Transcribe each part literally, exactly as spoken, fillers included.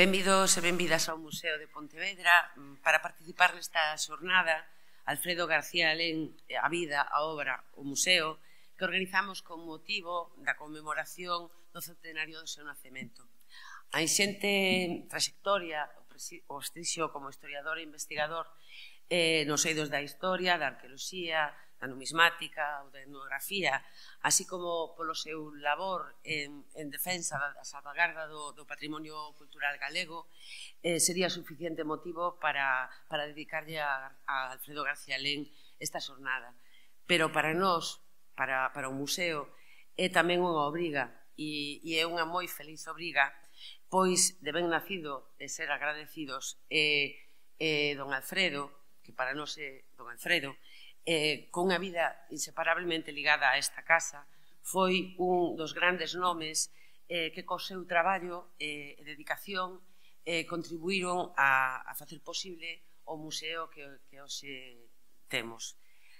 Benvidos e benvidas ao Museo de Pontevedra. Para participar nesta xornada, Alfredo García Alén, a vida, a obra, o museo, que organizamos con motivo da conmemoración do centenario do seu nacemento. A inxente trayectoria, o extrixo como historiador e investigador eh, nos eidos da historia, da arqueoloxía, da numismática ou da etnografía, así como polo seu labor en, en defensa da salvagarda do, do patrimonio cultural galego, eh, sería suficiente motivo para, para dedicarlle a, a Alfredo García Alén esta xornada. Pero para nós, para, para o museo, é tamén unha obriga, e, e é unha moi feliz obriga, pois de ben nacido de ser agradecidos e eh, eh, don Alfredo, que para nós é don Alfredo, Eh, con unha vida inseparablemente ligada a esta casa, foi un dos grandes nomes eh, que co seu traballo e eh, dedicación eh, contribuíron a, a facer posible o museo que, que hoxe temos.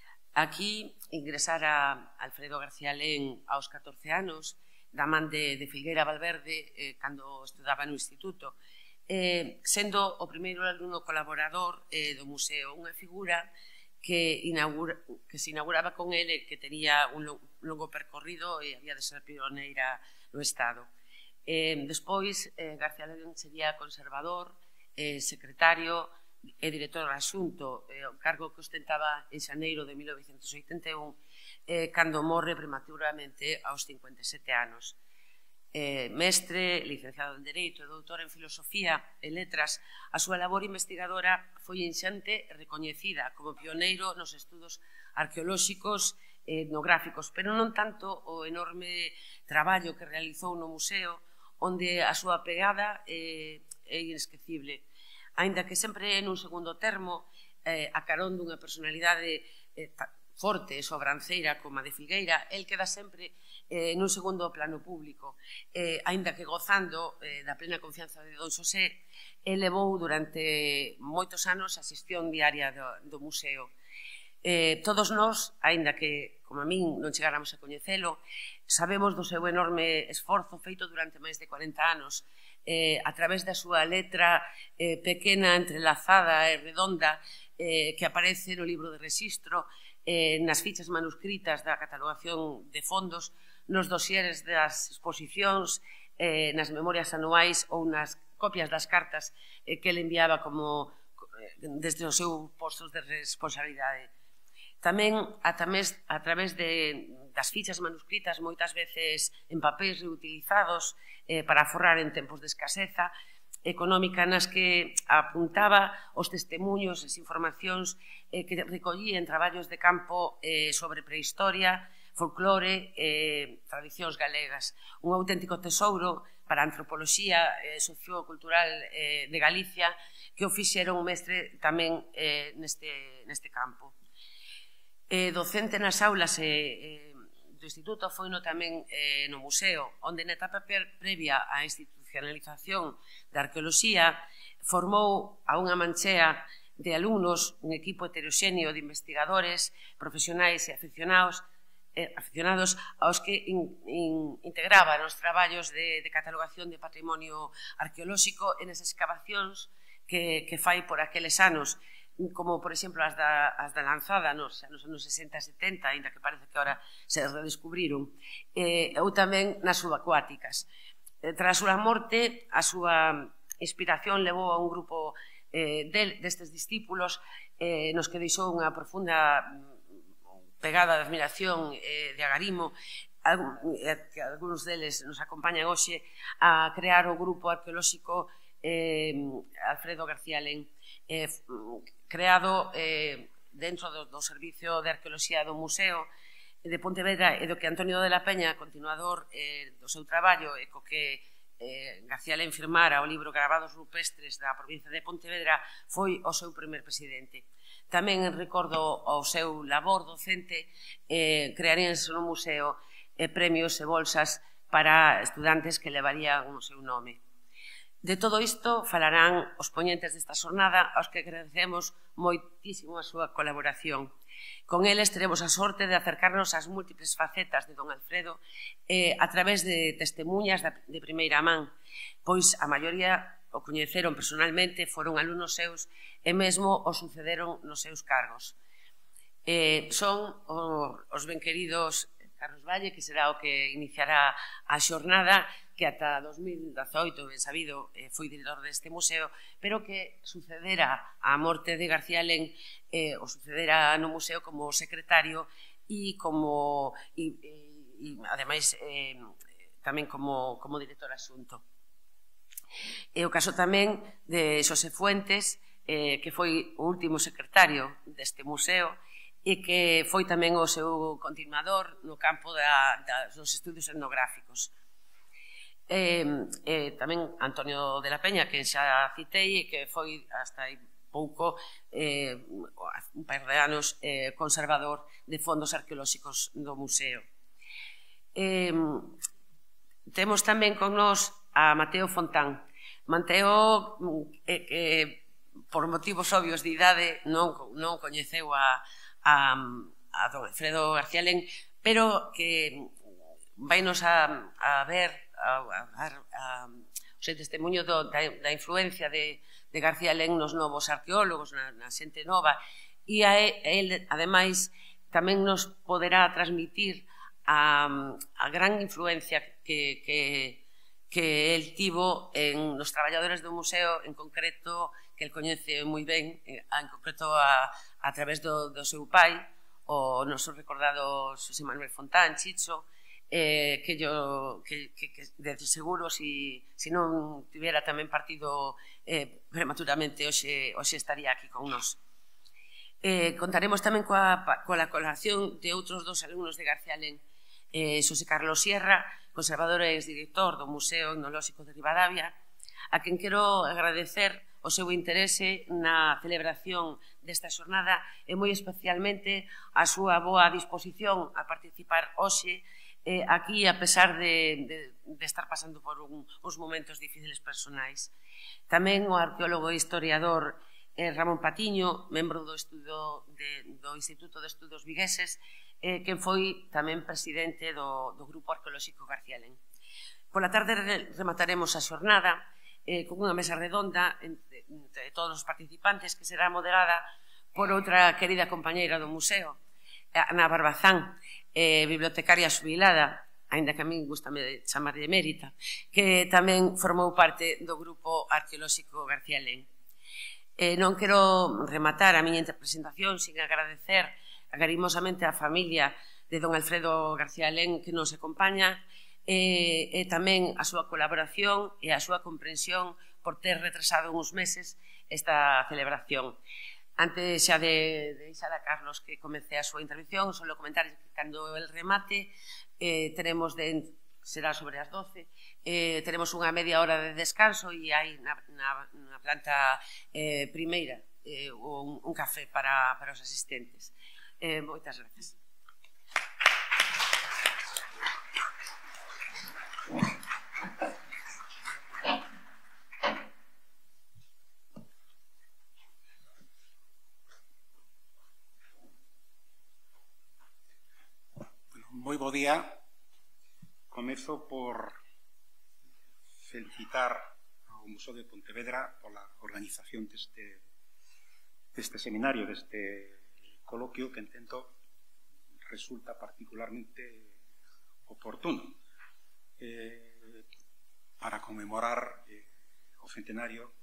Aquí ingresara Alfredo García Alén aos catorce anos, da man de, de Filgueira Valverde, eh, cando estudaba no instituto, eh, sendo o primeiro alumno colaborador eh, do museo, unha figura Que, inaugura, que se inauguraba con ele, que tenía un longo percorrido e había de ser pioneira no Estado. Eh, despois, eh, García Alén sería conservador, eh, secretario e director adxunto, eh, o cargo que ostentaba en xaneiro de mil novecentos oitenta e un, eh, cando morre prematuramente aos cincuenta e sete anos. Eh, mestre, licenciado en Dereito e doutor en Filosofía e Letras, a súa labor investigadora foi inxente e recoñecida como pioneiro nos estudos arqueolóxicos e etnográficos, pero non tanto o enorme traballo que realizou no museo, onde a súa pegada é, é inesquecible. Aínda que sempre nun segundo termo, eh, a carón dunha personalidade eh, forte e sobranceira como a de Filgueira, el queda sempre eh, nun segundo plano público, eh, aínda que gozando eh, da plena confianza de don Xosé, el levou durante moitos anos a xestión diaria do, do museo. Eh, todos nós, aínda que, como a min, non chegáramos a coñecelo, sabemos do seu enorme esforzo feito durante máis de corenta anos, eh, a través da súa letra eh, pequena, entrelazada e redonda, eh, que aparece no libro de rexistro, eh, nas fichas manuscritas da catalogación de fondos, nos dosieres das exposicións, eh, nas memorias anuais ou nas copias das cartas eh, que ele enviaba como eh, desde os seus postos de responsabilidade. Tamén a, tamés, a través de, das fichas manuscritas, moitas veces en papéis reutilizados eh, para aforrar en tempos de escaseza económica, nas que apuntaba os testemunhos, as informacións eh, que recollía en traballos de campo eh, sobre prehistoria, folclore e eh, tradicións galegas. Un auténtico tesouro para a antropoloxía eh, sociocultural eh, de Galicia, que o fixera un mestre tamén eh, neste, neste campo. Eh, docente nas aulas eh, eh, do instituto, foi no tamén eh, no museo, onde na etapa previa á institucionalización da arqueoloxía formou a unha manchea de alumnos, un equipo heteroxéneo de investigadores, profesionais e aficionados, eh, aficionados aos que in, in, integraban os traballos de, de catalogación de patrimonio arqueolóxico en as excavacións que, que fai por aqueles anos, como, por exemplo, as da, as da Lanzada nos, nos anos sesenta e setenta, ainda que parece que ahora se redescubriron, eh, ou tamén nas subacuáticas. Eh, tras a súa morte, a súa inspiración levou a un grupo eh, de, destes discípulos eh, nos que deixou unha profunda pegada de admiración eh, de agarimo, eh, que algúns deles nos acompañan hoxe, a crear o grupo arqueolóxico eh, Alfredo García Alén, eh, creado eh, dentro do, do Servicio de Arqueoloxía do Museo de Pontevedra e do que Antonio de la Peña, continuador eh, do seu traballo e co que eh, García Alén firmara o libro Gravados Rupestres da provincia de Pontevedra, foi o seu primer presidente. Tamén en recordo ao seu labor docente, eh, crearíanse no museo eh, premios e bolsas para estudantes que levarían o seu nome. De todo isto falarán os poñentes desta xornada, aos que agradecemos moitísimo a súa colaboración. Con eles teremos a sorte de acercarnos ás múltiples facetas de don Alfredo eh, a través de testemunhas de primeira man, pois a maioría o coñeceron personalmente, foron alumnos seus e mesmo o sucederon nos seus cargos. Son os ben queridos Carlos Valle, que será o que iniciará a xornada, que ata dos mil dezaoito, ben sabido, foi director deste museo, pero que sucedera a morte de García Len, o sucedera no museo como secretario e como, e ademais, tamén como director asunto. E o caso tamén de Xosé Fuentes, que foi o último secretario deste museo e que foi tamén o seu continuador no campo dos estudios etnográficos. Tamén Antonio de la Peña, que xa citei, e que foi hasta hai pouco, un par de anos, conservador de fondos arqueolóxicos do museo. Temos tamén con nós a Mateo Fontán. Mateo, por motivos obvios de idade, non coñeceu a don Alfredo García Len, pero que vainos a ver o seu testemunho da influencia de García Len nos novos arqueólogos, na xente nova, e a ele, ademais, tamén nos poderá transmitir a gran influencia que el tivo nos traballadores do museo, en concreto, que el coñece moi ben, en concreto a través do seu pai, o noso recordado Xosé Manuel Fontán, Chicho, que de seguro, se non tivera tamén partido prematuramente, hoxe estaría aquí con nós. Contaremos tamén coa colaboración de outros dos alumnos de García Len, Xosé Carlos Sierra, conservador e exdirector do Museo Etnolóxico de Ribadavia, a quen quero agradecer o seu interese na celebración desta xornada e moi especialmente a súa boa disposición a participar hoxe aquí, a pesar de estar pasando por uns momentos difíciles personais. Tamén o arqueólogo e historiador Ramón Patiño, membro do Instituto de Estudos Vigueses, quen foi tamén presidente do Grupo Arqueolóxico García Len. Pola tarde remataremos a xornada con unha mesa redonda entre todos os participantes, que será moderada por outra querida compañeira do museo, Ana Barbazán, bibliotecaria xubilada, aínda que a min gustame chamarlle emérita, que tamén formou parte do Grupo Arqueolóxico García Len. Non quero rematar a miña presentación sin agradecer agarimosamente a familia de don Alfredo García Len que nos acompaña, e tamén a súa colaboración e a súa comprensión por ter retrasado uns meses esta celebración. Antes xa de deixar a Carlos que comece a súa intervención, só comentar que cando el remate teremos, será sobre as doce, teremos unha media hora de descanso e hai na planta primeira un café para os asistentes. Moitas gracias. Moi bo día. Comezo por felicitar ao Museo de Pontevedra pola organización deste seminario, deste coloquio que entendo resulta particularmente oportuno para conmemorar o centenario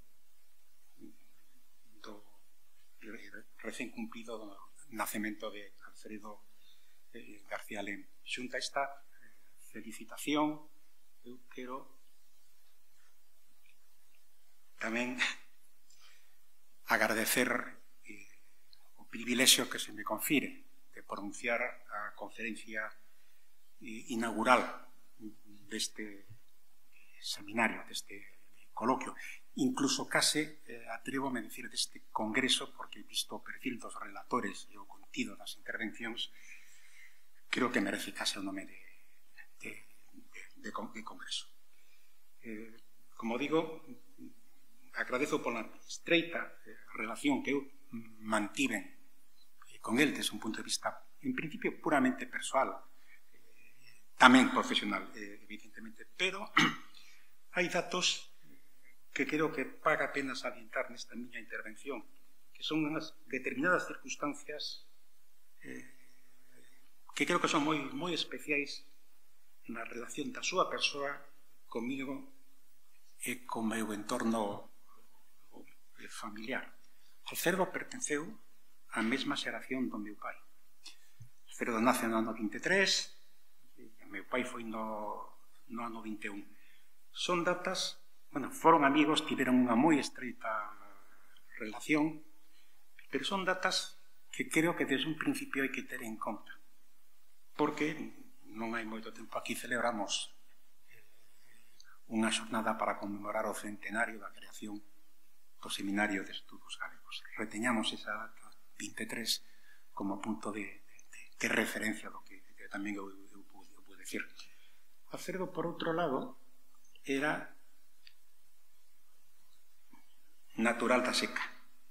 do recén cumprido nacemento de Alfredo García Len. Xunta esta felicitación, eu quero tamén agradecer o privilexio que se me confire de pronunciar a conferencia inaugural deste seminario, deste coloquio. Incluso case atrevo-me a decir deste congreso, porque he visto o perfil dos relatores e o contido das intervencións, creo que merece case o nome de congreso. Como digo, agradezo pola estreita relación que eu mantiven con el desde un punto de vista, en principio, puramente persoal, tamén profesional, evidentemente, pero hai datos que creo que paga pena salientar nesta miña intervención, que son unhas determinadas circunstancias eh, que creo que son moi, moi especiais na relación da súa persoa comigo e co meu entorno familiar. Alfredo pertenceu á mesma xeración do meu pai. Alfredo nace no ano vinte e tres, e o meu pai foi no, no ano vinte e un. Son datas, bueno, foron amigos, tiveron unha moi estreita relación, pero son datas que creo que desde un principio hai que ter en conta, porque non hai moito tempo aquí celebramos unha xornada para conmemorar o centenario da creación do Seminario de Estudos Galegos. Reteñamos esa data vinte e tres como punto de, de, de referencia do que, que tamén eu, eu, pude, eu pude decir. Alfredo, por outro lado, era natural da Seca.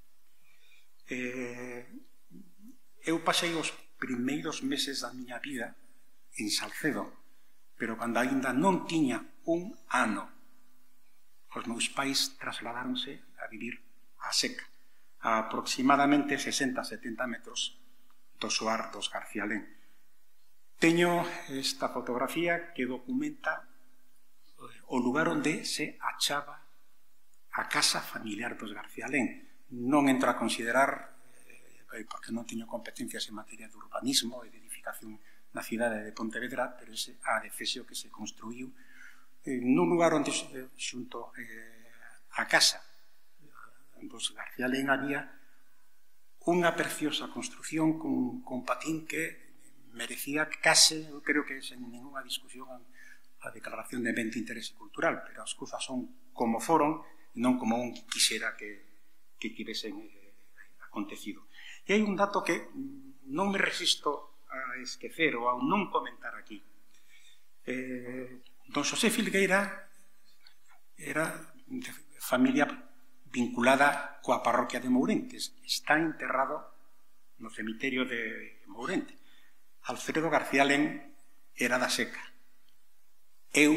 Eh, eu pasei os primeiros meses da miña vida en Salcedo, pero cando ainda non tiña un ano, os meus pais trasladáronse a vivir a Seca, a aproximadamente sesenta a setenta metros do soar dos Garcialén. Teño esta fotografía que documenta o lugar onde se achaba a casa familiar dos Garcialén. Non entro a considerar, eh, porque non teño competencias en materia de urbanismo e de edificación na cidade de Pontevedra, pero ese adefesio que se construiu eh, nun lugar onde eh, xunto eh, a casa dos Garcialén había unha preciosa construcción con, con patín que merecía case, eu creo que sen ninguna discusión, a declaración de ben de interese cultural, pero as cousas son como foron e non como un quixera que, que tivesen eh, acontecido. E hai un dato que non me resisto a esquecer ou a non comentar aquí. Eh, don Xosé Filgueira era de familia vinculada coa parroquia de Mourente. Está enterrado no cemiterio de Mourente. Alfredo Garcialén era da Seca. Eu,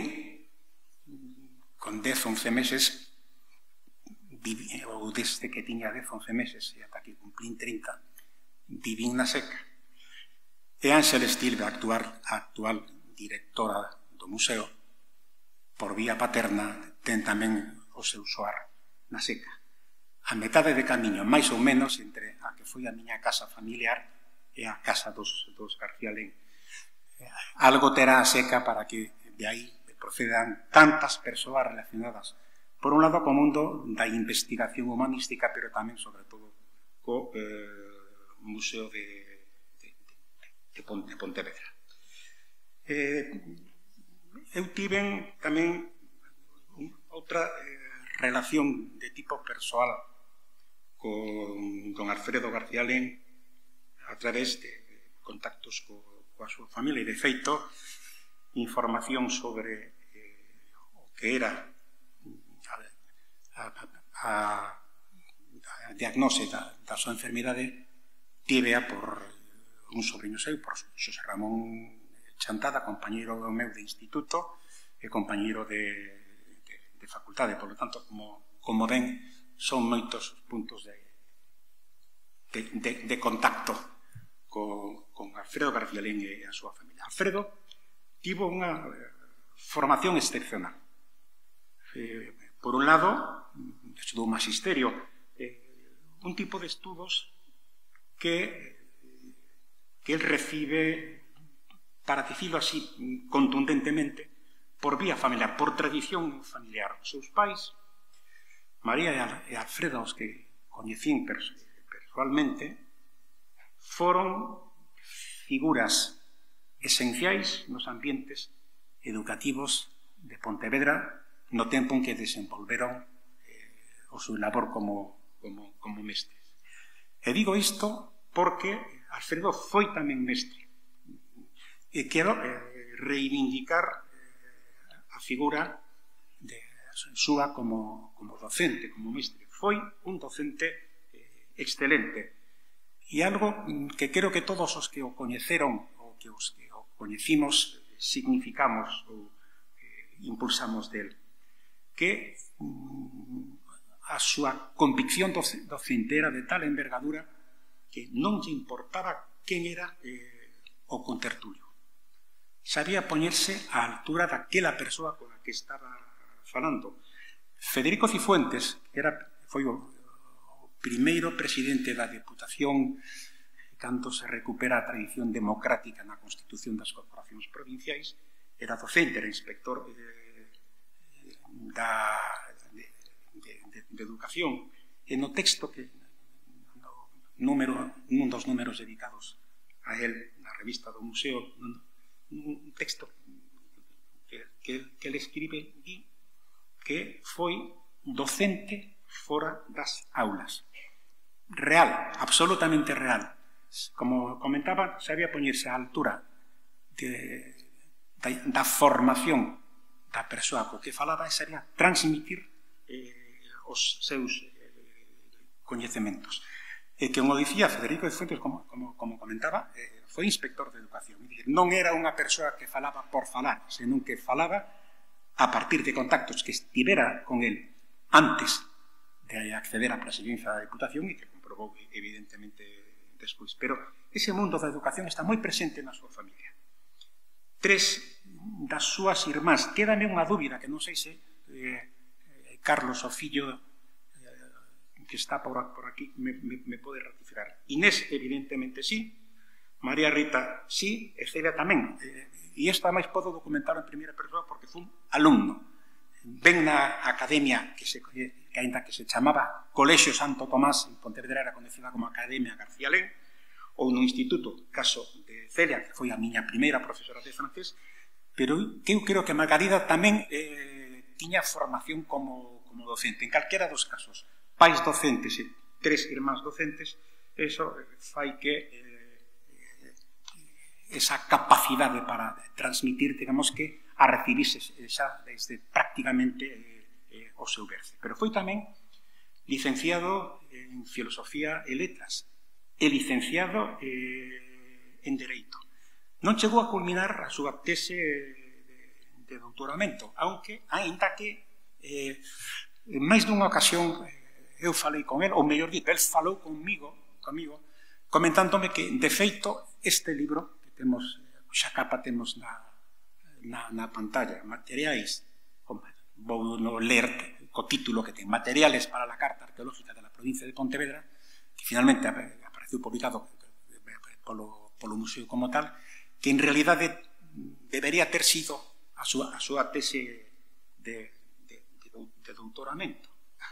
con dez, once meses, viví, ou desde que tiña dez, once meses, e ata que cumplín trinta, vivín na Seca. E Ángel Estilbe, a actual directora do museo, por vía paterna, ten tamén o seu soar na Seca. A metade de camiño, máis ou menos, entre a que foi a miña casa familiar e a casa dos, dos Garcialén. Algo terá a Seca para que de aí procedan tantas persoas relacionadas, por un lado, co mundo da investigación humanística, pero tamén, sobre todo, co eh, Museo de, de, de, de Pontevedra. Eh, eu tiven tamén outra eh, relación de tipo persoal con don Alfredo Garcialén a través de contactos co, coa súa familia, e de feito información sobre eh, o que era a, a, a diagnose da, da súa enfermidade tívea por un sobrinho seu, por Xosé Ramón Chantada, compañeiro meu de instituto e compañeiro de, de, de facultade. Por lo tanto, como, como ven, son moitos puntos de, de, de, de contacto con, con Alfredo Garcialén e a súa familia. Alfredo tivo unha formación excepcional. Eh, por un lado, estudou magisterio, eh, un tipo de estudos que, que él recibe, para dicirlo así contundentemente, por vía familiar, por tradición familiar. Os seus pais, María e Alfredo, os que coñecín persoalmente, foron figuras esenciais nos ambientes educativos de Pontevedra no tempo en que desenvolveron eh, o seu labor como, como, como mestres. E digo isto porque Alfredo foi tamén mestre. E quero eh, reivindicar eh, a figura de súa como, como docente, como mestre. Foi un docente eh, excelente. E algo que creo que todos os que o coñeceron, ou que os que o coñecimos, significamos ou eh, impulsamos del, que mm, a súa convicción docente era de tal envergadura que non lle importaba quen era eh, o contertulio. Sabía poñerse á altura daquela persoa con a que estaba falando. Federico Cifuentes, que era, foi o, o primeiro presidente da Deputación cando se recupera a tradición democrática na Constitución das Corporacións Provinciais, era docente, era inspector eh, da, de, de, de, de educación, e no texto que no número, nun dos números dedicados a él na revista do Museo, un texto que, que, que ele escribe di que foi docente fora das aulas. Real, absolutamente real. Como comentaba, sabía poñerse á altura de, da, da formación da persoa co que falaba e sabía transmitir eh, os seus eh, coñecementos. E que, como dicía Federico de Fuentes, como, como, como comentaba, eh, foi inspector de educación. Non era unha persoa que falaba por falar, senón que falaba a partir de contactos que estivera con él antes de acceder á presidencia da Deputación e que comprobou, evidentemente, despois. Pero ese mundo da educación está moi presente na súa familia. Tres das súas irmás, quédame unha dúbida que non sei se eh, Carlos, o fillo eh, que está por, por aquí, me, me, me pode ratificar. Inés, evidentemente, sí. María Rita, sí. E Celia tamén. Eh, e isto, máis, podo documentar en primeira persoa porque fui alumno. Ven na academia que se que ainda que se chamaba Colexio Santo Tomás, en Pontevedra era conhecida como Academia García Lén, ou no instituto, caso de Celia, que foi a miña primeira profesora de francés, pero que eu creo que Margarida tamén eh, tiña formación como, como docente, en calquera dos casos. Pais docentes e tres irmáns docentes, eso fai que eh, esa capacidade para transmitir, digamos que, a recibirse xa desde prácticamente eh, eh, o seu berce. Pero foi tamén licenciado en Filosofía e Letras e licenciado eh, en Dereito. Non chegou a culminar a súa tese de, de doutoramento, aunque, ainda que eh, en máis dunha ocasión eh, eu falei con el, ou mellor dito, el falou comigo, comigo comentándome que, de feito, este libro que temos, xa capa temos na Na, na pantalla, materiais, vou no ler co título que ten, Materiales para la Carta Arqueológica de la Provincia de Pontevedra, que finalmente apareceu publicado polo, polo museo como tal, que en realidade debería ter sido a súa, a súa tese de, de, de, de doutoramento.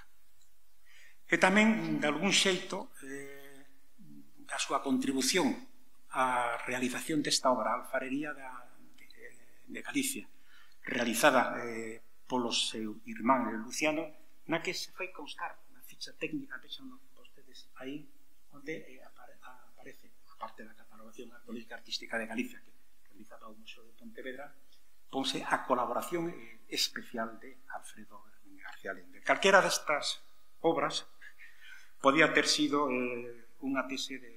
E tamén, de algún xeito, eh, a súa contribución á realización desta obra, a alfarería da de Galicia, realizada eh, polo seu irmán Luciano, na que se fai constar na ficha técnica, vexan vostedes aí, onde eh, apare, aparece, a parte da catalogación arqueológica artística de Galicia, que realizaba o Museo de Pontevedra, ponse a colaboración eh, especial de Alfredo García Lende. Calquera destas obras podía ter sido eh, unha tese de,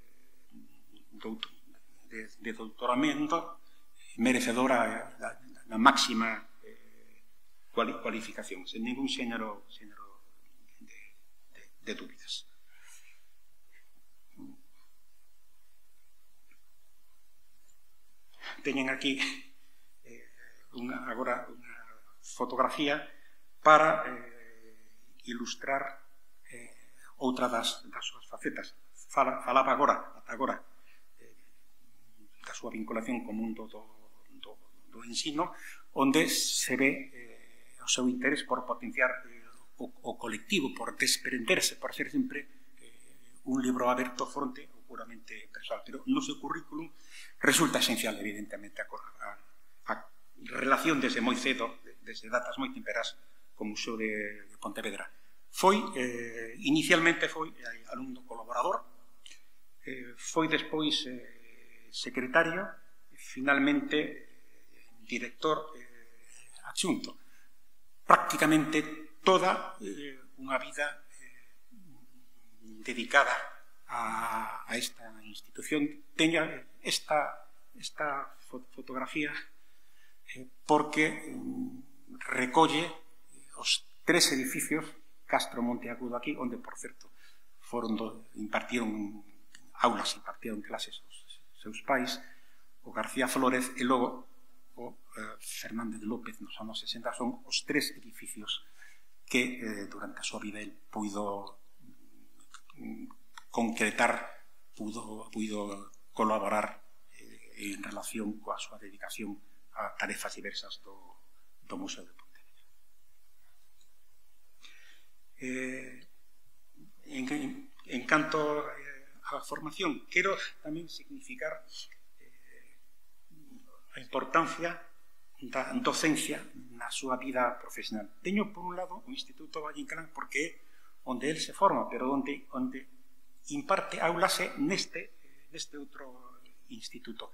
de, de doutoramento merecedora da, da máxima eh, cuali, cualificación, sen ningún xénero, xénero de, de, de dúbidas. Teñen aquí eh, unha, agora unha fotografía para eh, ilustrar eh, outra das, das súas facetas. Fala, falaba agora, ata agora, eh, da súa vinculación co mundo do do ensino, onde se ve eh, o seu interés por potenciar eh, o, o colectivo, por desprenderse, por ser sempre eh, un libro aberto fronte ou puramente persoal. Pero no seu currículum resulta esencial, evidentemente, a, a, a relación desde moi cedo, desde datas moi temperas, co Museo de, de Pontevedra. Foi, eh, inicialmente foi eh, alumno colaborador, eh, foi despois eh, secretario, e finalmente director eh, adxunto. Prácticamente toda eh, unha vida eh, dedicada a, a esta institución. Teña esta, esta fotografía eh, porque eh, recolle os tres edificios Castro Monteagudo aquí, onde, por certo, foron do, impartiron aulas, impartiron clases os seus pais, o García Flórez e logo o eh, Fernández López nos anos sesenta. Son os tres edificios que eh, durante a súa vida el puido mm, concretar, pudo, puido colaborar eh, en relación coa súa dedicación a tarefas diversas do, do Museo de Pontevedra. Eh, en, en canto eh, a formación, quero tamén significar eh, a importancia da docencia na súa vida profesional. Teño, por un lado, o Instituto Valle Inclán, porque é onde el se forma, pero onde, onde imparte aulas neste, neste outro instituto.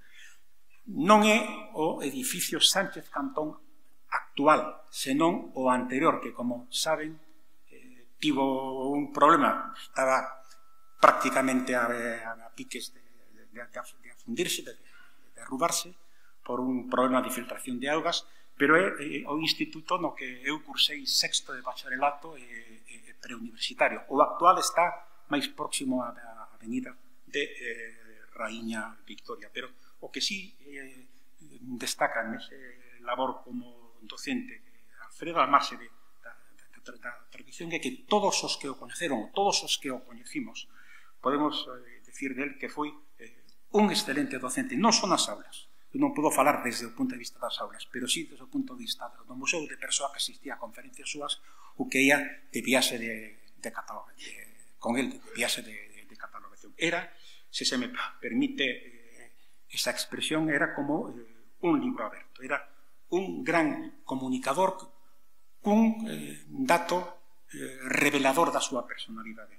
Non é o edificio Sánchez Cantón actual, senón o anterior, que, como saben, eh, tivo un problema, estaba prácticamente a, a piques de, de, de, de afundirse, de, de derrubarse, por un problema de filtración de augas, pero é eh, o instituto no que eu cursei sexto de bacharelato e, e preuniversitario. O actual está máis próximo á avenida de eh, Raíña Victoria, pero o que sí eh, destaca nese labor como docente Alfredo, a marxe de, da, da, da tradición, é que todos os que o coñeceron, todos os que o coñecimos, podemos eh, decir del que foi eh, un excelente docente, non son as aulas. Eu non podo falar desde o punto de vista das aulas, pero sí desde o punto de vista do museo, de persoa que asistía a conferencias súas, o que ia de viaxe de, de catalogación, con el de viaxe de, de, de catalogación. Era, se se me permite eh, esa expresión, era como eh, un libro aberto, era un gran comunicador cun eh, dato eh, revelador da súa personalidade.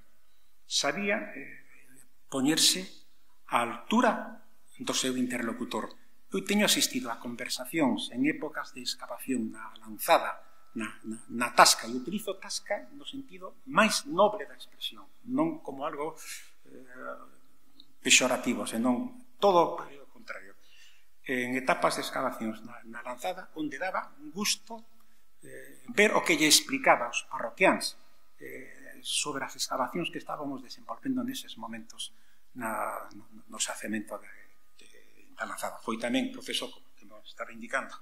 Sabía eh, poñerse á altura do seu interlocutor. Eu teño asistido a conversacións en épocas de excavación na lanzada, na, na, na tasca, e utilizo tasca no sentido máis noble da expresión, non como algo eh, pexorativo, senón todo o contrario. En etapas de excavacións na, na lanzada, onde daba un gusto eh, ver o que lle explicaba aos parroquiáns eh, sobre as excavacións que estábamos desenvolvendo neses momentos na, no, no xacemento de a lanzada. Foi tamén profesor, como que nos estaba indicando,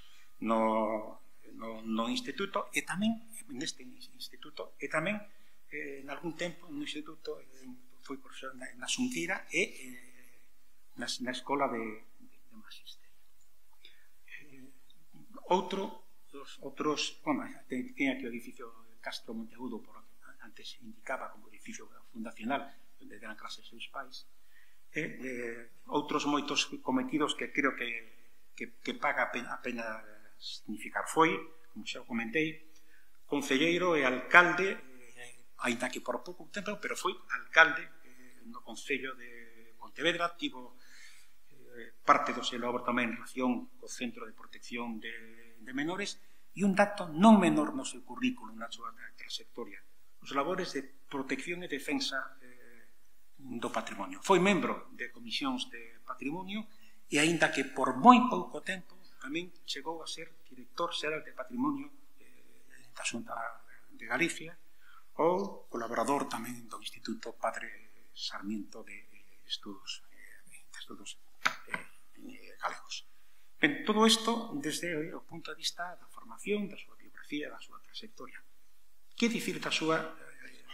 no, no, no instituto, e tamén, neste instituto, e tamén, eh, en algún tempo, no instituto, eh, foi profesor na, na Xunqueira e eh, na, na escola de, de, de magisterio. Eh, outro, os outros, bueno, ten, ten aquí o edificio Castro Monteagudo, por antes indicaba como edificio fundacional, onde deran clases seus pais, e eh, outros moitos cometidos que creo que, que, que paga a pena, a pena significar. Foi, como xa o comentei, concelleiro e alcalde, eh, ainda que por pouco tempo, pero foi alcalde eh, no Concello de Pontevedra, tivo eh, parte do seu labor tamén en relación co Centro de Protección de, de Menores, e un dato non menor no seu currículum, na súa trayectoria, os labores de protección e defensa eh, do patrimonio. Foi membro de comisións de patrimonio e, aínda que por moi pouco tempo, tamén chegou a ser director xeral de patrimonio eh, da Xunta de Galicia ou colaborador tamén do Instituto Padre Sarmiento de Estudos, eh, de estudos eh, galegos. Ben, todo isto desde o punto de vista da formación, da súa biografía, da súa trayectoria. Que dicir da súa eh,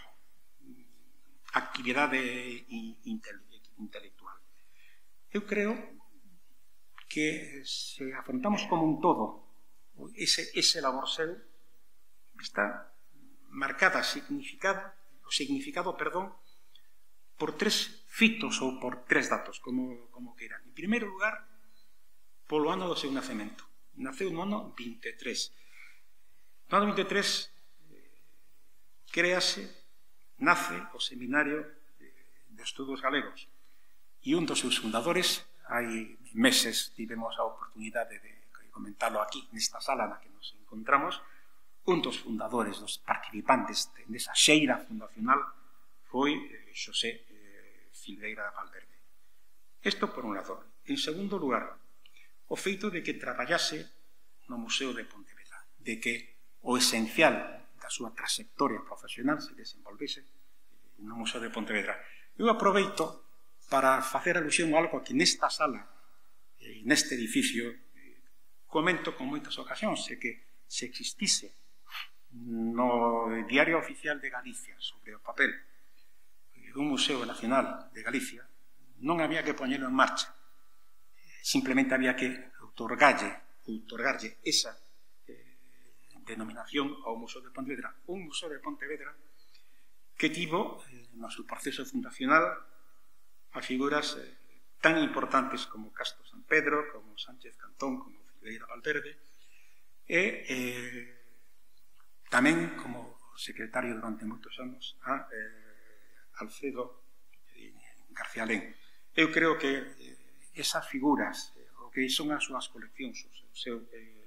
actividade intelectual? Eu creo que se afrontamos como un todo ese, ese labor seu, está marcada, significada, o significado, perdón, por tres fitos ou por tres datos, como, como queiran. En primeiro lugar, polo ano do seu nacemento. Naceu no ano vinte e tres. No ano vinte e tres eh, créase, nace o Seminario de Estudos Galegos, e un dos seus fundadores, hai meses tivemos a oportunidade de comentarlo aquí, nesta sala na que nos encontramos, un dos fundadores, dos participantes desa xeira fundacional foi Xosé Filgueira Valverde. Isto por un lado. En segundo lugar, o feito de que traballase no Museo de Pontevedra, de que o esencial da súa trayectoria profesional se desenvolvese no Museo de Pontevedra. Eu aproveito para facer alusión a algo que nesta sala, neste edificio, comento con moitas ocasións, é que se existise no Diario Oficial de Galicia sobre o papel un Museo Nacional de Galicia, non había que poñelo en marcha, simplemente había que outorgalle, outorgarlle esa denominación ao Museo de Pontevedra, un Museo de Pontevedra que tivo eh, no seu proceso fundacional a figuras eh, tan importantes como Castro San Pedro, como Sánchez Cantón, como Figueira Valverde, e eh, tamén como secretario durante moitos anos a eh, Alfredo García Alén. Eu creo que eh, esas figuras, eh, o que son as súas coleccións, o seu eh,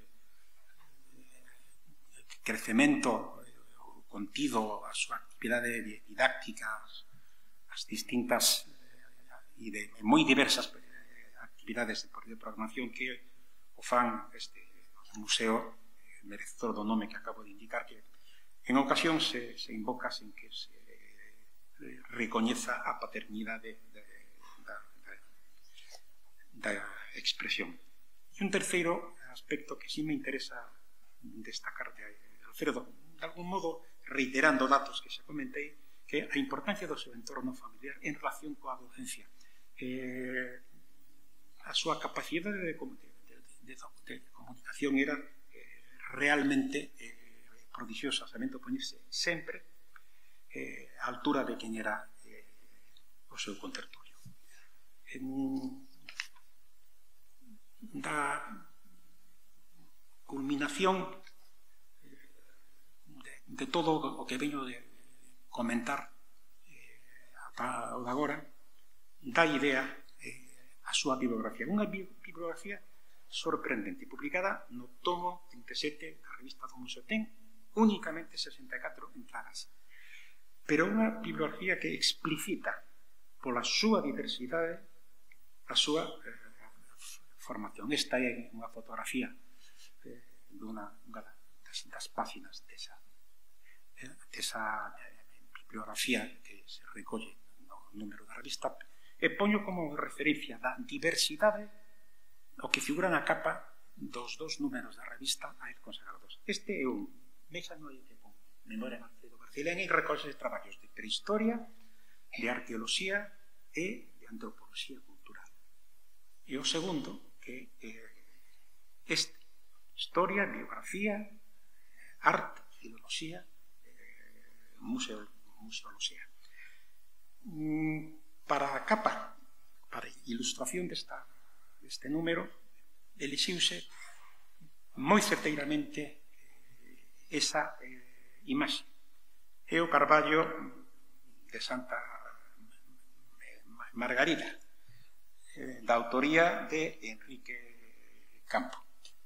crecemento, o contido, a súa actividade didáctica, as distintas e de moi diversas actividades de programación que o fan este museo merecedor do nome que acabo de indicar, que en ocasión se, se invoca sen que se recoñeza a paternidade de, da, da, da expresión. E un terceiro aspecto que sí me interesa destacar de Alfredo, de algún modo reiterando datos que xa comentei, que a importancia do seu entorno familiar en relación coa docencia, eh, a súa capacidade de, de, de, de comunicación era eh, realmente eh, prodigiosa, sabendo poñerse sempre eh, a altura de quen era eh, o seu contertulio. En, da culminación de todo o que veño de comentar eh, ata o de agora, dá idea eh, a súa bibliografía. Unha bibliografía sorprendente, publicada no tomo trinta e sete da revista do Museo. Ten únicamente sesenta e catro entradas, pero unha bibliografía que explicita pola súa diversidade a súa eh, formación. Esta é unha fotografía eh, dunha das, das páxinas desa desa bibliografía que se recolle no número da revista, e poño como referencia da diversidade o que figura na capa dos dos números da revista a él consagrados. Este é un méxano que pon Memoria de Alfredo García Alén e recolle traballos de prehistoria, de arqueoloxía e de antropoloxía cultural. E o segundo, que é este, historia, biografía, arte, filoloxía, Museo, museoloxía. Para a capa, para a ilustración desta, deste número, elixiuse moi certeiramente esa eh, imaxe. É o Carballo de Santa Margarida, eh, da autoría de Enrique Campo.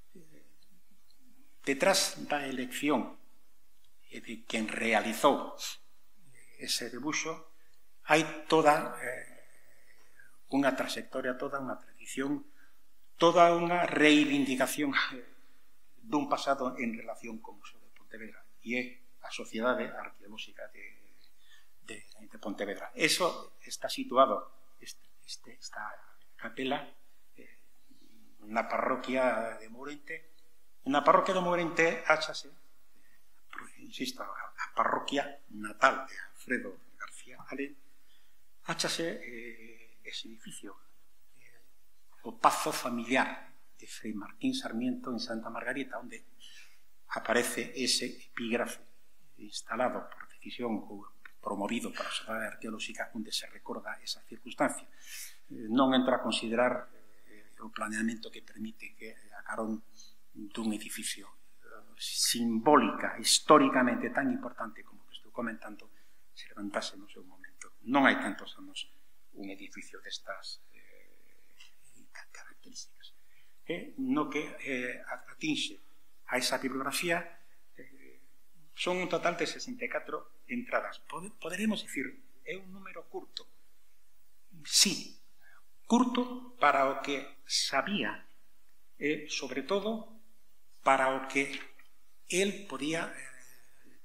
Detrás da elección e de quen realizou ese debuxo hai toda eh, unha trayectoria, toda unha tradición, toda unha reivindicación dun pasado en relación co Museo de Pontevedra, e é a Sociedade Arqueolóxica de, de, de Pontevedra. Eso está situado, este, este, esta capela, eh, na parroquia de Mourente. Na parroquia de Mourente áchase, insisto, a parroquia natal de Alfredo García Alén, áchase eh, ese edificio, eh, o pazo familiar de Fray Martín Sarmiento en Santa Margarita, onde aparece ese epígrafe instalado por decisión ou promovido para a Sociedade Arqueolóxica, onde se recorda esa circunstancia. Eh, non entra a considerar eh, o planeamento que permite que a carón dun edificio simbólica, históricamente tan importante como que estou comentando, se levantase no seu momento. Non hai tantos anos un edificio destas eh, características. E no que eh, atinxe a esa bibliografía eh, son un total de sesenta e catro entradas. Pod poderemos dicir, é un número curto. Sí, curto para o que sabía e, sobre todo, para o que el podía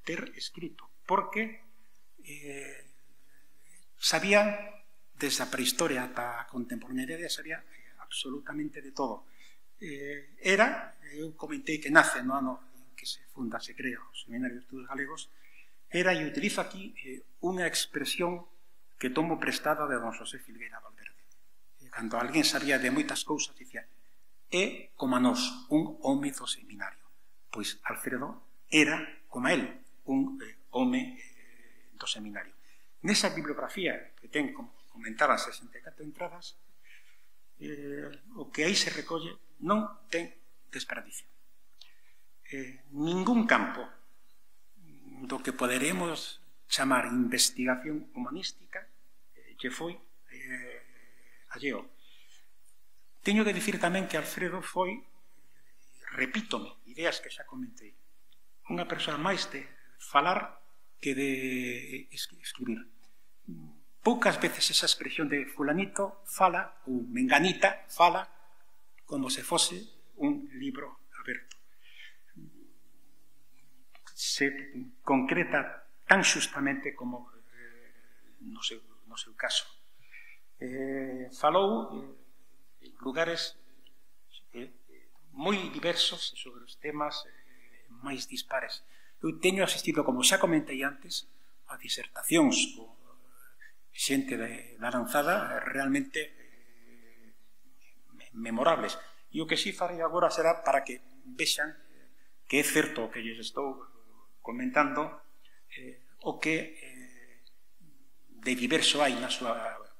ter escrito, porque eh, sabían, desde a prehistoria ata a contemporaneidade, sabía eh, absolutamente de todo. Eh, era, eu comentei que nace no ano en que se funda, se crea o Seminario de Estudos Galegos, era, e utilizo aquí, eh, unha expresión que tomo prestada de don Xosé Filgueira Valverde. Eh, cando alguén sabía de moitas cousas, dicía, é como a nós, un home do seminario. Pois Alfredo era, como a él, un eh, home eh, do seminario. Nesa bibliografía que ten, como comentaban, sesenta e catro entradas, eh, o que aí se recolle non ten desperdicio. Eh, ningún campo do que poderemos chamar investigación humanística eh, que foi eh, alleo. Teño que dicir tamén que Alfredo foi, repítome, ideas que xa comentei, unha persoa máis de falar que de escribir. Poucas veces esa expresión de fulanito fala, ou menganita fala, como se fose un libro aberto. Se concreta tan xustamente como eh, no, seu, no seu caso. Eh, falou eh, en lugares eh, moi diversos sobre os temas eh, máis dispares. Eu teño asistido, como xa comentei antes, a disertacións con xente da lanzada realmente eh, memorables. E o que si farei agora será para que vexan que é certo o que lles estou comentando, eh, o que eh, de diverso hai na súa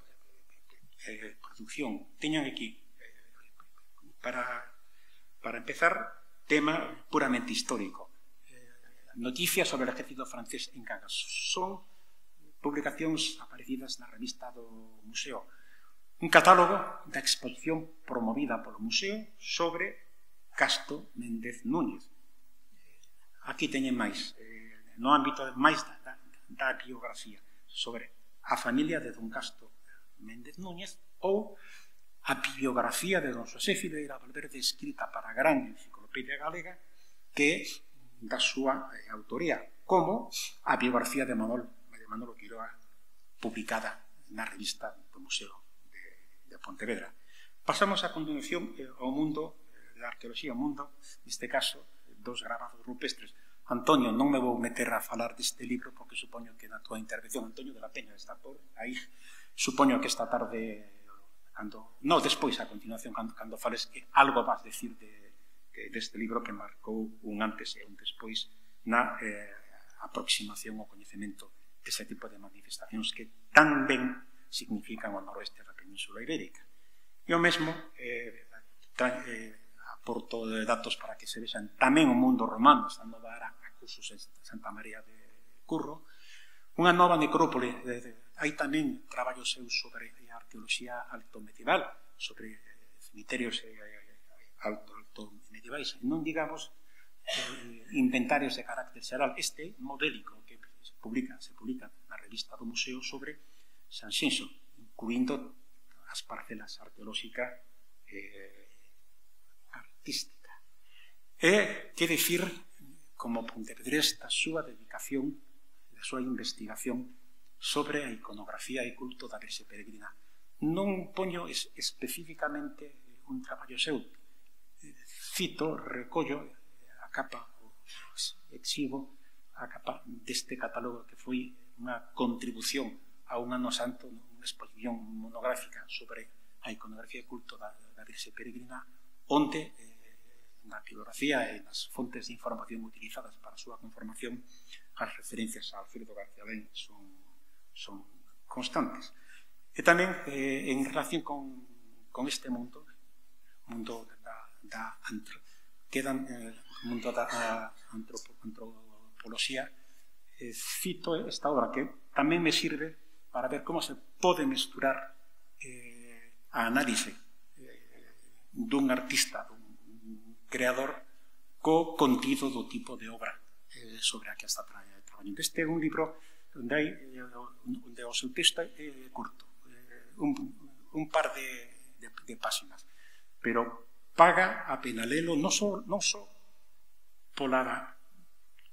eh, producción. Teñan aquí, eh, para, para empezar, tema puramente histórico. Noticias sobre o ejército francés en Cangas. Son publicacións aparecidas na revista do Museo. Un catálogo da exposición promovida polo Museo sobre Casto Méndez Núñez. Aquí teñen máis, eh, no ámbito máis da, da, da biografía, sobre a familia de don Casto Méndez Núñez ou a biografía de don Xosé Filgueira Valverde, escrita para a gran enciclopedia galega, que da súa eh, autoría, como a biografía de Manolo, de Manolo Quiroga, publicada na revista do Museo de, de Pontevedra. Pasamos a continuación eh, ao mundo eh, da arqueoloxía, ao mundo, neste caso, dos grabados rupestres. Antonio, non me vou meter a falar deste libro, porque supoño que na tua intervención, Antonio de la Peña, está por aí, supoño que esta tarde, cando, no, despois, a continuación, cando, cando fales, que algo vas decir de deste libro que marcou un antes e un despois na eh, aproximación ao coñecemento dese tipo de manifestacións que tan ben significan o noroeste da Península Ibérica. E o mesmo eh, tra, eh, aporto de datos para que se vexan tamén o mundo romano, estando a dar a cursos en Santa María de Curro, unha nova necrópole. Eh, de, hai tamén traballos seus sobre a arqueoloxía alto-medieval, sobre eh, cemiterios eh, alto, alto medievais, non digamos eh, inventarios de carácter xeral. Este modélico que se publica, se publica na revista do Museo sobre Sanxenxo, incluindo as parcelas arqueolóxicas eh, artística. E que decir, como pontevedrés, da súa dedicación, da súa investigación sobre a iconografía e culto da Virxe Peregrina. Non poño es, especificamente un traballo seu, cito, recollo a capa, exhibo a capa deste catálogo que foi unha contribución a un ano santo, unha exposición monográfica sobre a iconografía e culto da, da Virxe Peregrina, onde eh, na bibliografía e nas fontes de información utilizadas para a súa conformación as referencias a Alfredo García Lén son, son constantes. E tamén eh, en relación con, con este mundo, mundo da, da antro, quedan eh, mundo da antropo, antropoloxía, eh, cito esta obra que tamén me sirve para ver como se pode mesturar eh, a análise eh, dun artista, dun creador, co contido do tipo de obra eh, sobre a que está traballando. Este é un libro onde, hai, onde o seu texto é curto, eh, un, un par de, de, de páxinas, pero paga a pena lelo non só, non só pola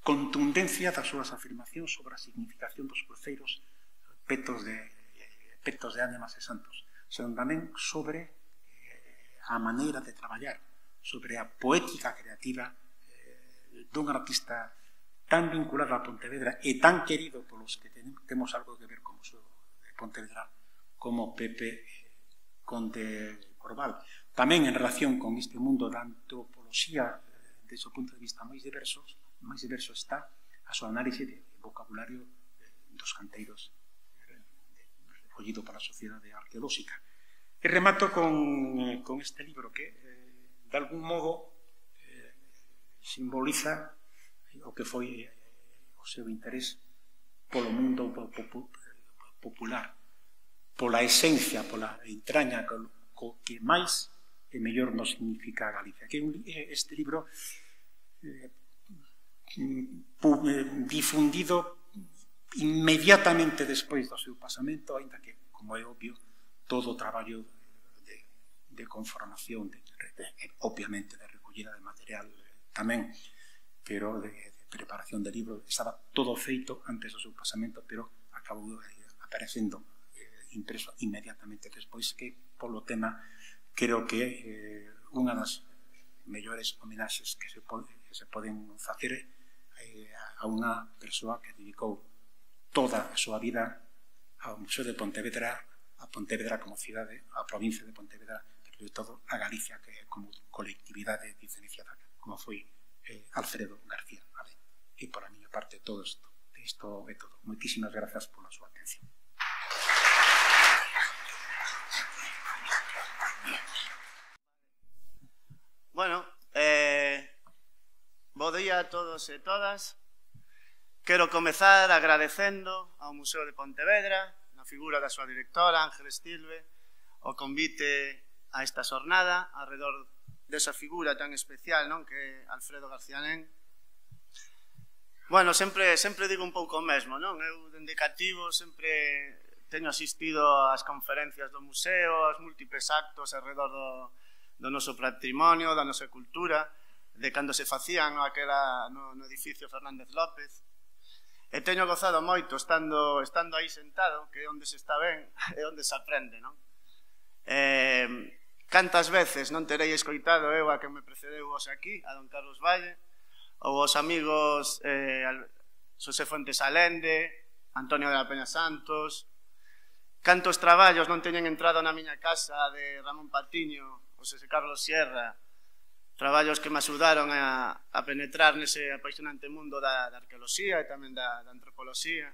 contundencia das súas afirmacións sobre a significación dos cruceiros petos de, petos de ánimas e santos, senón tamén sobre eh, a maneira de traballar, sobre a poética creativa eh, dun artista tan vinculado a Pontevedra e tan querido polos que ten, temos algo que ver con o Museo de Pontevedra como Pepe Conde Corval. Tamén en relación con este mundo da antropoloxía desde o punto de vista máis diverso, máis diverso está a súa análise de vocabulario dos canteiros recollido para a Sociedade Arqueolóxica. E remato con, con este libro que, eh, de algún modo, eh, simboliza o que foi o seu interés polo mundo popular, pola esencia, pola entraña co que máis e mellor nos significa Galicia. Que este libro eh, difundido inmediatamente despois do seu pasamento, ainda que, como é obvio, todo o traballo de, de conformación, de, de, obviamente de recollida de material tamén, pero de, de preparación de libro, estaba todo feito antes do seu pasamento, pero acabou eh, aparecendo eh, impreso inmediatamente despois, que polo tema creo que eh, unha das mellores homenaxes que se, pode, que se poden facer eh, a unha persoa que dedicou toda a súa vida ao Museo de Pontevedra, a Pontevedra como cidade, a provincia de Pontevedra, pero de todo a Galicia, que é como colectividade diferenciada, como foi eh, Alfredo García Alén. E por a miña parte todo isto, isto é todo. Moitísimas grazas pola súa atención. Bueno, eh, bo día a todos e todas. Quero comezar agradecendo ao Museo de Pontevedra, na figura da súa directora, Ángeles Tilbe, o convite a esta xornada, alrededor desa figura tan especial, non, que é Alfredo García Alén. Bueno, sempre, sempre digo un pouco o mesmo, non? Eu, dende cativo, sempre teño asistido ás conferencias do museo, aos múltiples actos alrededor do, do noso patrimonio, da nosa cultura, de cando se facían no, aquela, no, no edificio Fernández López. E teño gozado moito estando, estando aí sentado, que é onde se está ben, é onde se aprende, non? Eh, cantas veces non terei escoitado eu a que me precedeu hoxe aquí, a don Carlos Valle, ou os amigos eh, Xosé Fuentes Alende, Antonio de la Peña Santos. Cantos traballos non teñen entrado na miña casa de Ramón Patiño, o Xosé Carlos Sierra, traballos que me axudaron a, a penetrar nese apaixonante mundo da, da arqueoloxía e tamén da, da antropoloxía.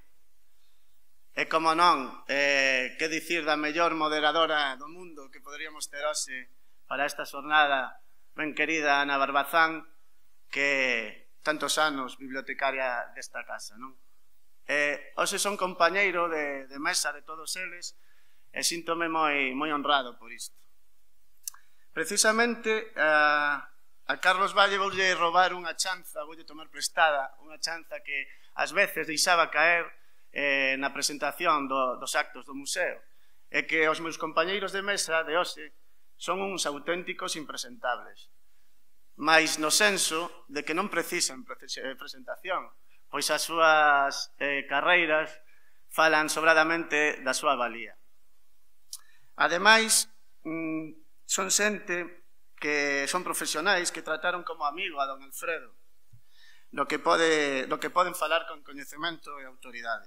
E como non, eh, que dicir da mellor moderadora do mundo que poderíamos ter hoxe para esta xornada, ben querida Ana Barbazán, que tantos anos bibliotecaria desta casa, non? Eh, hoxe son compañeiro de, de mesa de todos eles e síntome moi, moi honrado por isto. Precisamente a, a Carlos Valle voulle roubar unha chanza, voulle tomar prestada unha chanza que ás veces deixaba caer eh, na presentación do, dos actos do museo, e que os meus compañeiros de mesa de hoxe son uns auténticos impresentables, mais no senso de que non precisan presentación, pois as súas eh, carreiras falan sobradamente da súa valía. Ademais, mmm, son xente que son profesionais que trataron como amigo a don Alfredo, do que, pode, do que poden falar con coñecemento e autoridade.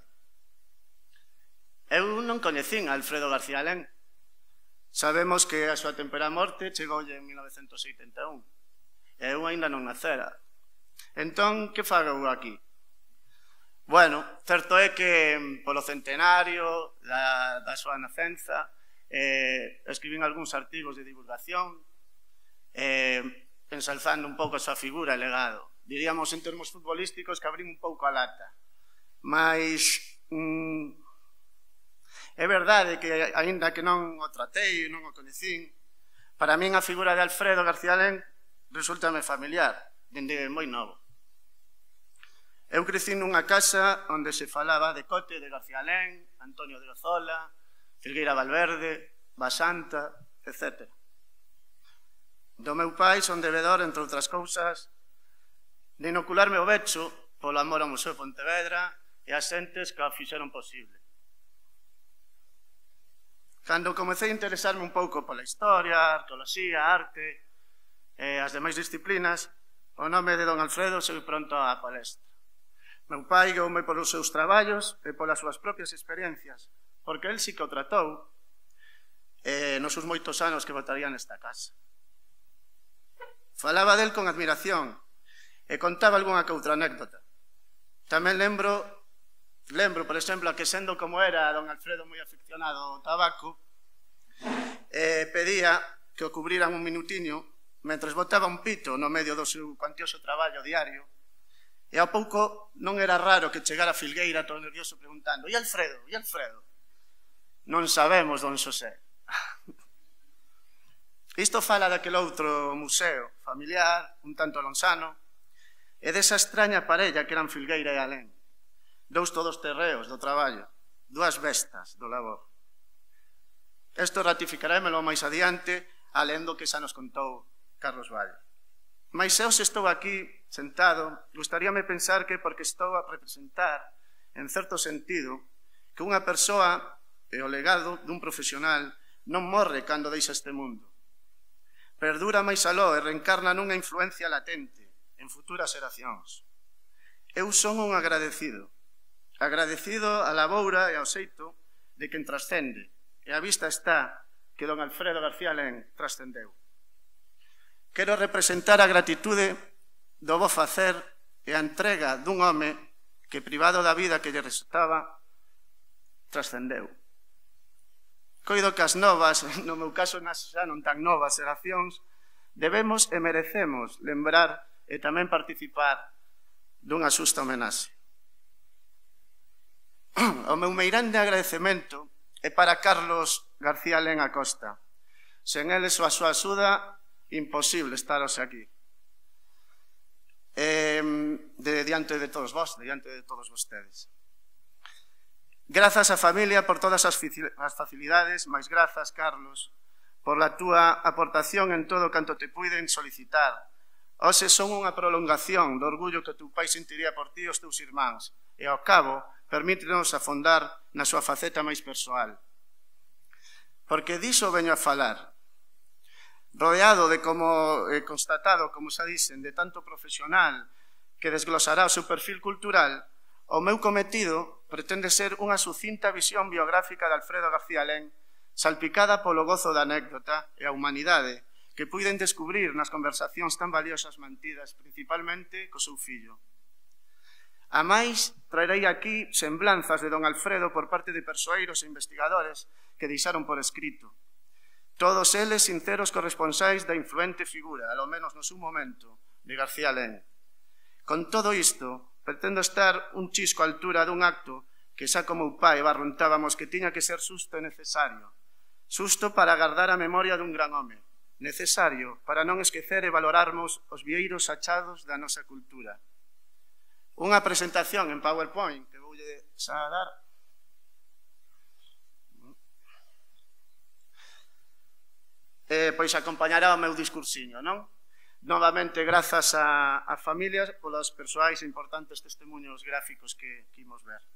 Eu non coñecín a Alfredo García Alén. Sabemos que a súa tempera morte chegoulle en mil novecentos oitenta e un. E eu ainda non nacera. Entón, que fago aquí? Bueno, certo é que polo centenario da, da súa nacenza eh, escribín algúns artigos de divulgación eh, ensalzando un pouco a súa figura e legado. Diríamos en termos futbolísticos que abrín un pouco a lata. Mas mm, é verdade que, aínda que non o tratei, non o coñecín, para min a figura de Alfredo García Alén resúltame familiar, dende moi novo. Eu crecí nunha casa onde se falaba de Cote de García Alén, Antonio de Ozola, Filgueira Valverde, Basanta, etcétera. Do meu pai son devedor, entre outras cousas, de inocularme o becho polo amor ao Museo de Pontevedra e as xentes que o fixeron posible. Cando comecei a interesarme un pouco pola historia, a arqueoloxía, a arte e as demais disciplinas, o nome de don Alfredo foi pronto á palestra. Meu pai guioume polos seus traballos e polas súas propias experiencias, porque el sí que o tratou eh, nos seus moitos anos que botaría nesta casa. Falaba del con admiración e contaba algunha que outra anécdota. Tamén lembro, lembro, por exemplo, que sendo como era don Alfredo moi aficionado ao tabaco, eh, pedía que o cubriran un minutiño mentres botaba un pito no medio do seu cuantioso traballo diario. E ao pouco non era raro que chegara a Filgueira todo nervioso preguntando: "E Alfredo? E Alfredo?" Non sabemos, don Xosé. Isto fala daquele outro museo familiar, un tanto lonsano, e desa extraña parella que eran Filgueira e Alén. Dous todos terreos do traballo, dúas bestas do labor. Isto ratificarémelo máis adiante, alén do que xa nos contou Carlos Valle. Mas eu se estou aquí sentado, gustaríame pensar que porque estou a representar, en certo sentido, que unha persoa e o legado dun profesional non morre cando deixa este mundo. Perdura máis aló e reencarna nunha influencia latente en futuras xeracións. Eu son un agradecido, agradecido a laboura e ao xeito de quen trascende, e a vista está que don Alfredo García Alén trascendeu. Quero representar a gratitude do bo facer e a entrega dun home que, privado da vida que lle resultaba, trascendeu. Coido que as novas, no meu caso xa non tan novas xeracións, debemos e merecemos lembrar e tamén participar dunha xusta homenaxe. O meu meirande agradecemento é para Carlos García Alén Acosta. Sen eles ou a súa axuda, imposible estaros aquí. Eh, de diante de todos vos, de diante de todos vostedes. Grazas á familia por todas as facilidades, máis grazas, Carlos, por la túa aportación en todo canto te puiden solicitar. Hoxe son unha prolongación do orgullo que o teu pai sentiría por ti e os teus irmáns, e ao cabo, permítenos afondar na súa faceta máis persoal. Porque diso veño a falar. Rodeado de, como eh, constatado, como xa dicen, de tanto profesional que desglosará o seu perfil cultural, o meu cometido pretende ser unha sucinta visión biográfica de Alfredo García Alén, salpicada polo gozo da anécdota e a humanidade que puiden descubrir nas conversacións tan valiosas mantidas principalmente co seu fillo. A máis, traerei aquí semblanzas de don Alfredo por parte de persoeiros e investigadores que deixaron por escrito. Todos eles sinceros corresponsais da influente figura, alo menos no seu momento, de García Alén. Con todo isto, pretendo estar un chisco á altura dun acto que xa como o pai barruntábamos que tiña que ser xusto e necesario. Xusto para agardar a memoria dun gran home. Necesario para non esquecer e valorarmos os vieiros achados da nosa cultura. Unha presentación en PowerPoint que voulle xa dar. Eh, pois acompañará o meu discursiño, non? Novamente, grazas a, a familias polos persoais e importantes testemunhos gráficos que, que imos ver.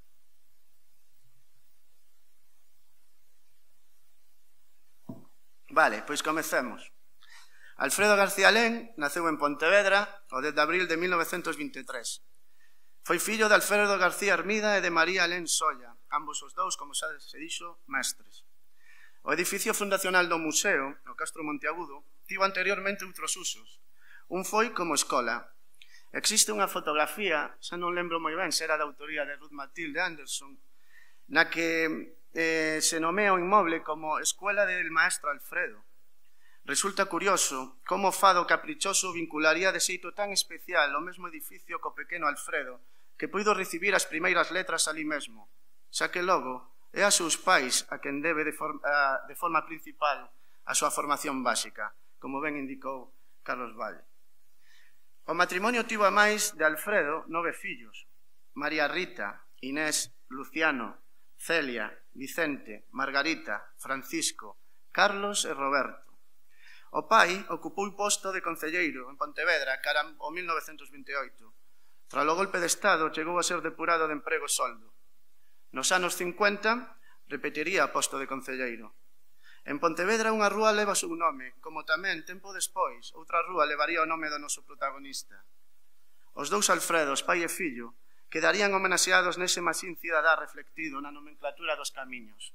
Vale, pois comecemos. Alfredo García Alén naceu en Pontevedra o dez de abril de mil novecentos vinte e tres. Foi fillo de Alfredo García Hermida e de María Alén Solla, ambos os dous, como xa se dixo, mestres. O edificio fundacional do museo, o Castro Monteagudo, tivo anteriormente outros usos. Un foi como escola. Existe unha fotografía, xa non lembro moi ben se era da autoría de Ruth Matilde Anderson, na que eh, se nomea o inmoble como Escuela del Maestro Alfredo. Resulta curioso como o fado caprichoso vincularía de xeito tan especial o mesmo edificio co pequeno Alfredo, que puido recibir as primeiras letras ali mesmo, xa que logo é a seus pais a quen debe de forma, a, de forma principal a súa formación básica, como ben indicou Carlos Valle. O matrimonio tivo a máis de Alfredo nove fillos: María Rita, Inés, Luciano, Celia, Vicente, Margarita, Francisco, Carlos e Roberto. O pai ocupou o posto de concelleiro en Pontevedra cara ao mil novecentos vinte e oito. Tras o golpe de Estado, chegou a ser depurado de emprego e soldo. Nos anos cincuenta, repetiría o posto de concelleiro. En Pontevedra unha rúa leva o seu nome, como tamén, tempo despois, outra rúa levaría o nome do noso protagonista. Os dous Alfredos, pai e fillo, quedarían homenaxeados nese masín cidadá reflectido na nomenclatura dos camiños.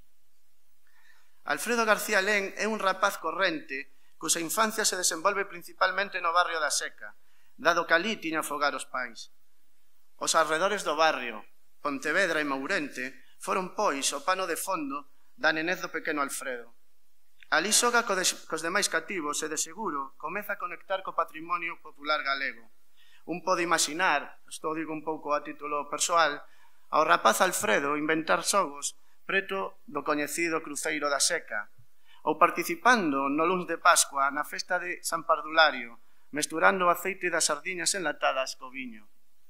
Alfredo García Lén é un rapaz corrente cusa infancia se desenvolve principalmente no barrio da Seca, dado que alí tiña fogar os pais. Os arredores do barrio, Pontevedra e Mourente, foron, pois, o pano de fondo da nenez do pequeno Alfredo. Alí xoga cos demais cativos e, de seguro, comeza a conectar co patrimonio popular galego. Un pode imaginar, isto digo un pouco a título persoal, ao rapaz Alfredo inventar xogos preto do coñecido cruceiro da Seca, ou participando no luns de Pascua na festa de San Pardulario, mesturando o aceite das sardiñas enlatadas co viño.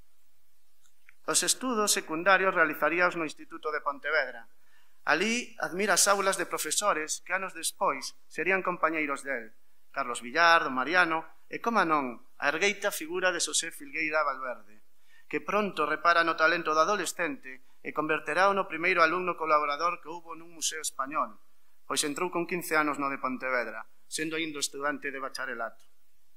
Os estudos secundarios realizaríaos no Instituto de Pontevedra. Alí admira as aulas de profesores que anos despois serían compañeiros del, Carlos Villar, Don Mariano e, como non, a ergueita figura de Xosé Filgueira Valverde, que pronto repara no talento do adolescente e converterá no primeiro alumno colaborador que houbo nun museo español, pois entrou con quince anos no de Pontevedra, sendo aínda estudante de bacharelato.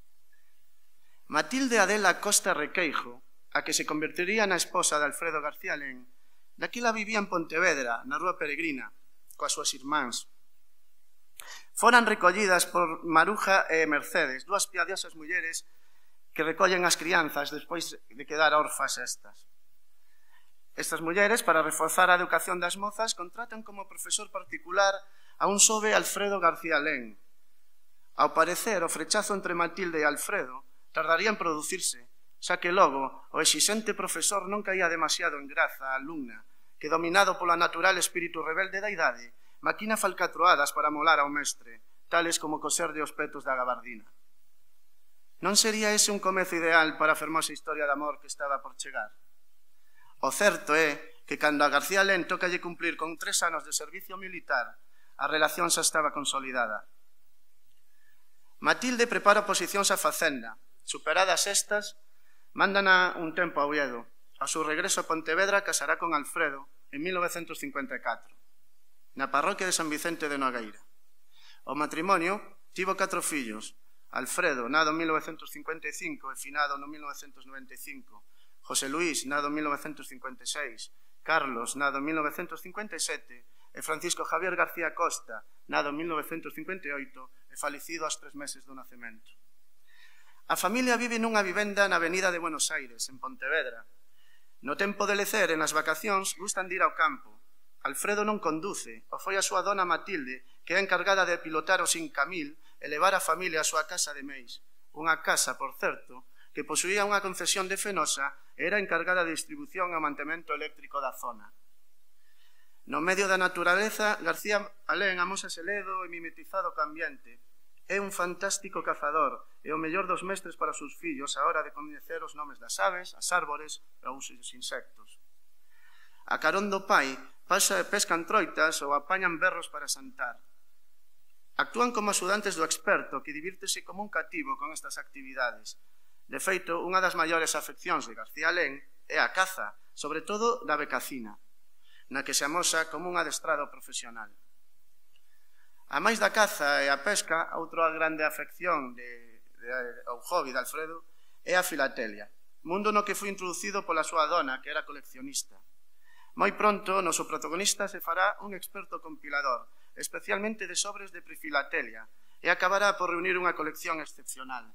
Matilde Adela Costa Requeijo, a que se convertiría na esposa de Alfredo García Lén, daquila vivía en Pontevedra, na Rúa Peregrina, coas súas irmáns. Foran recollidas por Maruja e Mercedes, dúas piadosas mulleres que recollen as crianzas despois de quedar orfas estas. Estas mulleres, para reforzar a educación das mozas, contratan como profesor particular a un xove Alfredo García Lén. Ao parecer, o frechazo entre Matilde e Alfredo tardaría en producirse, xa que logo o exixente profesor non caía demasiado en graza a alumna, que, dominado pola natural espírito rebelde da idade, maquina falcatroadas para molar ao mestre, tales como coserlle os petos da gabardina. Non sería ese un comezo ideal para a fermosa historia de amor que estaba por chegar? O certo é que, cando a García Lén tócalle cumplir con tres anos de servicio militar, a relación xa estaba consolidada. Matilde prepara oposicións á facenda. Superadas estas, mándana un tempo a Oviedo. A seu regreso a Pontevedra casará con Alfredo en mil novecentos cincuenta e catro, na parroquia de San Vicente de Nogueira. O matrimonio tivo catro fillos: Alfredo, nado en mil novecentos cincuenta e cinco e finado no mil novecentos noventa e cinco, José Luís, nado en mil novecentos cincuenta e seis, Carlos, nado en mil novecentos cincuenta e sete, e Francisco Javier García Costa, nado en mil novecentos cincuenta e oito e falecido aos tres meses do nacemento. A familia vive nunha vivenda na avenida de Buenos Aires, en Pontevedra. No tempo de lecer e nas vacacións gustan de ir ao campo. Alfredo non conduce, o foi a súa dona Matilde, que é encargada de pilotar o Sincamil e levar a familia á súa casa de Meis. Unha casa, por certo, que posuía unha concesión de Fenosa e era encargada de distribución e mantemento eléctrico da zona. No medio da naturaleza, García Lén amósase ledo e mimetizado co ambiente. É un fantástico cazador e o mellor dos mestres para os seus fillos a hora de coñecer os nomes das aves, as árbores e os insectos. A carón do pai, pescan troitas ou apañan berros para santar. Actúan como axudantes do experto, que divírtese como un cativo con estas actividades. De feito, unha das maiores afeccións de García Lén é a caza, sobre todo da becacina, na que se amosa como un adestrado profesional. A máis da caza e a pesca, outra grande afección de, de, ou hobby de Alfredo é a filatelia, mundo no que foi introducido pola súa dona, que era coleccionista. Moi pronto, o noso protagonista se fará un experto compilador, especialmente de sobres de prefilatelia, e acabará por reunir unha colección excepcional.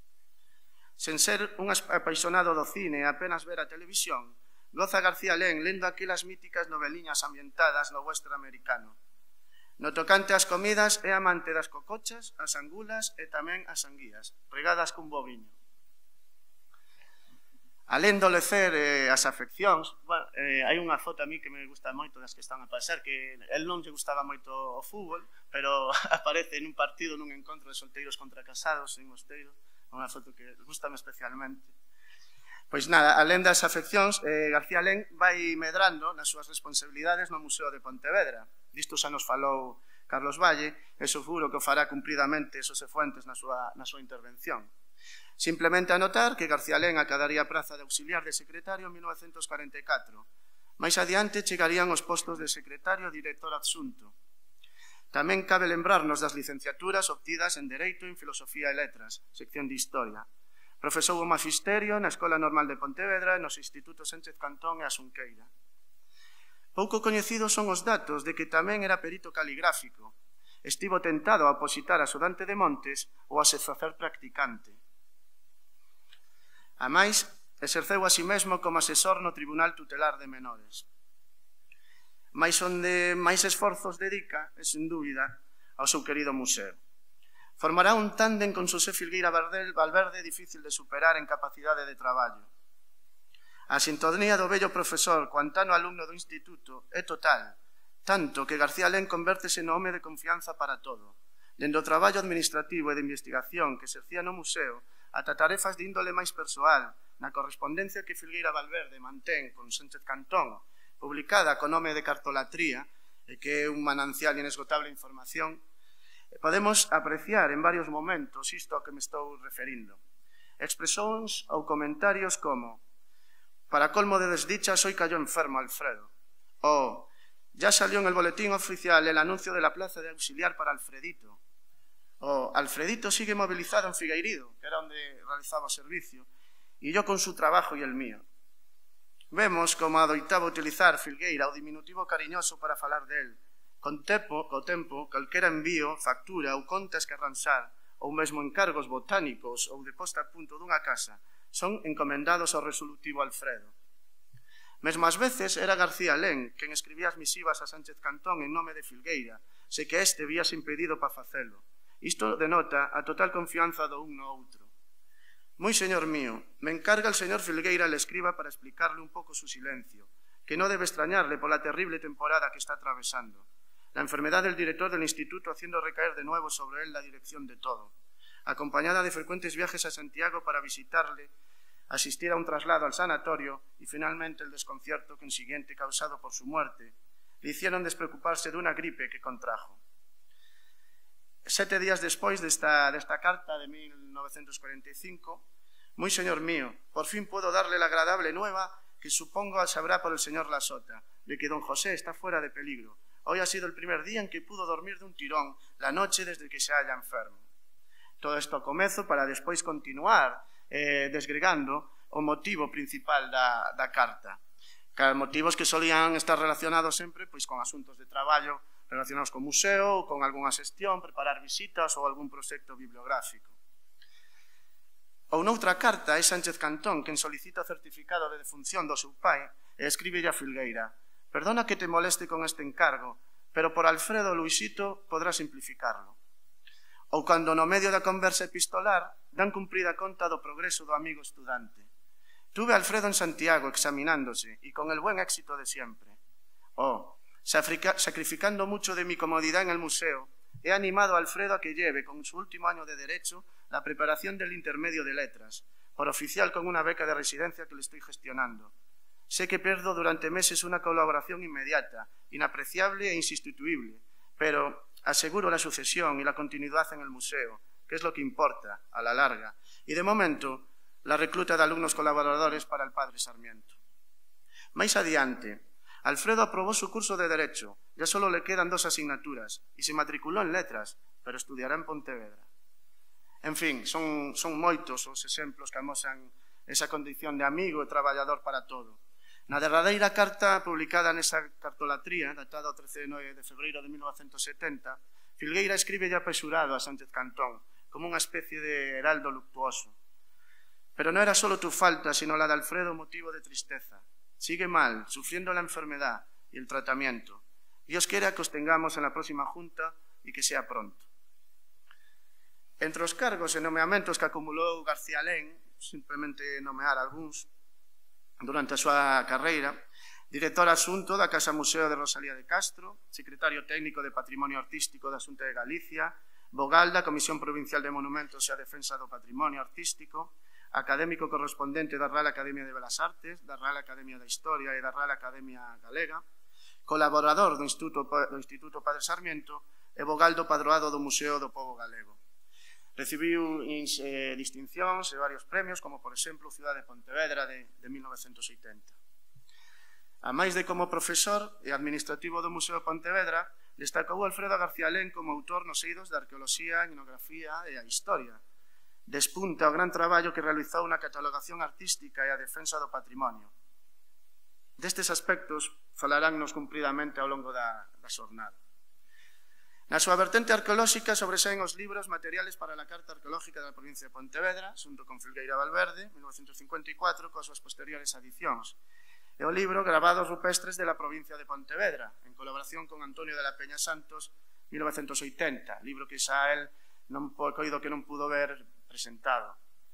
Sen ser un apaixonado do cine e apenas ver a televisión, goza García Lén lendo aquelas míticas noveliñas ambientadas no western americano. No tocante ás comidas, é amante das cocochas, as angulas e tamén as anguías, regadas cun boviño. Alén do lecer e as afeccións, bueno, eh, hai unha foto a mí que me gusta moito das que están a pasar, que el non lle gustaba moito o fútbol, pero aparece nun partido, nun encontro de solteiros contra casados en Mosteiro, unha foto que gustame especialmente. Pois nada, alén das afeccións, eh, García Lén vai medrando nas súas responsabilidades no Museo de Pontevedra. Disto xa nos falou Carlos Valle, e seguro que o fará cumpridamente Xosé Fuentes na súa, na súa intervención. Simplemente anotar que García Len acadaría a praza de auxiliar de secretario en mil novecentos cuarenta e catro. Máis adiante chegarían os postos de secretario e director adxunto. Tamén cabe lembrarnos das licenciaturas obtidas en Dereito e en Filosofía e Letras, sección de Historia. Profesou o Magisterio na Escola Normal de Pontevedra e nos Institutos Sánchez Cantón e a Xunqueira. Pouco coñecidos son os datos de que tamén era perito caligráfico. Estivo tentado a opositar a Sodante de Montes ou a se facer practicante. A máis, exerceu a si mesmo como asesor no Tribunal Tutelar de Menores. Mais onde máis esforzos dedica, é sin dúbida, ao seu querido museo. Formará un tándem con Xosé Filgueira Valverde difícil de superar en capacidade de traballo. A sintonía do vello profesor co antano alumno do instituto é total, tanto que García Len convértese no home de confianza para todo, dende o traballo administrativo e de investigación que exercía no museo ata tarefas de índole máis persoal, na correspondencia que Filgueira Valverde mantén con Sánchez Cantón, publicada co nome de Cartolatría, e que é un manancial inesgotable de información, podemos apreciar en varios momentos isto a que me estou referindo. Expresóns ou comentarios como: para colmo de desdichas, hoy cayó enfermo Alfredo, o ya salió en el boletín oficial el anuncio de la plaza de auxiliar para Alfredito, o Alfredito sigue movilizado en Figueirido, que era donde realizaba servicio, y yo con su trabajo y el mío. Vemos como adoitaba utilizar Filgueira o diminutivo cariñoso para falar del, con tempo, co tempo, calquera envío, factura ou contas que arranxar, ou mesmo encargos botánicos ou de posta a punto dunha casa, son encomendados ao resolutivo Alfredo. Mesmo ás veces era García Len quen escribía as misivas a Sánchez Cantón en nome de Filgueira, se que este víase impedido para facelo. Isto denota a total confianza do un no outro. Moi señor mío, me encarga el señor Filgueira le escriba para explicarle un pouco su silencio, que no debe extrañarle pola terrible temporada que está atravesando. La enfermedad del director del instituto haciendo recaer de nuevo sobre él la dirección de todo, acompañada de frecuentes viajes a Santiago para visitarle, asistir a un traslado al sanatorio y finalmente el desconcierto consiguiente causado por su muerte, le hicieron despreocuparse de una gripe que contrajo. Sete días despois desta, desta carta de mil novecentos cuarenta e cinco, moi señor mío, por fin puedo darle la agradable nueva que supongo sabrá por el señor Lasota, de que don José está fuera de peligro. Hoy ha sido el primer día en que pudo dormir de un tirón la noche desde que se halla enfermo. Todo isto comezo para despois continuar eh, desgregando o motivo principal da, da carta. Motivos que solían estar relacionados sempre pois, con asuntos de traballo relacionados con museo, con algunha xestión, preparar visitas ou algún proxecto bibliográfico. Ou noutra carta é Sánchez Cantón quen solicita o certificado de defunción do seu pai e escribe a Filgueira: perdona que te moleste con este encargo, pero por Alfredo Luisito podrá simplificarlo. Ou cando no medio da conversa epistolar dan cumprida conta do progreso do amigo estudante. Tuve a Alfredo en Santiago examinándose y con el buen éxito de siempre. Oh, sacrificando mucho de mi comodidad en el museo, he animado a Alfredo a que lleve con su último año de Derecho la preparación del intermedio de Letras, por oficial con una beca de residencia que le estoy gestionando. Sé que pierdo durante meses una colaboración inmediata, inapreciable e insustituible, pero aseguro la sucesión y la continuidad en el museo, que es lo que importa, a la larga, y de momento la recluta de alumnos colaboradores para el padre Sarmiento. Máis adiante, Alfredo aprobó su curso de Derecho, ya solo le quedan dos asignaturas, y se matriculó en Letras, pero estudiará en Pontevedra. En fin, son, son moitos os exemplos que amosan esa condición de amigo e traballador para todo. Na derradeira carta publicada nesa cartolatría, datada o trece de febreiro de mil novecentos setenta, Filgueira escribe ya apresurado a Sánchez Cantón, como unha especie de heraldo luctuoso. Pero no era solo tu falta, sino la de Alfredo motivo de tristeza. Sigue mal, sufriendo la enfermedad y el tratamiento. Dios quiera que os tengamos en la próxima junta y que sea pronto. Entre os cargos e nomeamentos que acumulou García Len, simplemente nomear algúns, durante a súa carreira, director adxunto da Casa Museo de Rosalía de Castro, secretario técnico de Patrimonio Artístico da Xunta de Galicia, vogal da Comisión Provincial de Monumentos e a Defensa do Patrimonio Artístico, académico correspondente da Real Academia de Belas Artes, da Real Academia da Historia e da Real Academia Galega, colaborador do Instituto, do Instituto Padre Sarmiento e vogal do Padroado do Museo do Pobo Galego. Recibiu eh, distincións e varios premios, como, por exemplo, o Cidade de Pontevedra de, de mil novecentos oitenta. A máis de como profesor e administrativo do Museo de Pontevedra, destacou Alfredo García Lén como autor nos eidos de arqueoloxía, etnografía e a historia. Despunta o gran traballo que realizou na catalogación artística e a defensa do patrimonio. Destes aspectos falaránnos cumpridamente ao longo da, da xornada. Na súa vertente arqueolóxica sobresaen os libros materiales para a Carta Arqueológica da provincia de Pontevedra, xunto con Filgueira Valverde, mil novecentos cincuenta e catro, coas súas posteriores adicións, e o libro Grabados rupestres de la provincia de Pontevedra, en colaboración con Antonio de la Peña Santos, mil novecentos oitenta, libro que xa el non coido que non pudo ver presentado.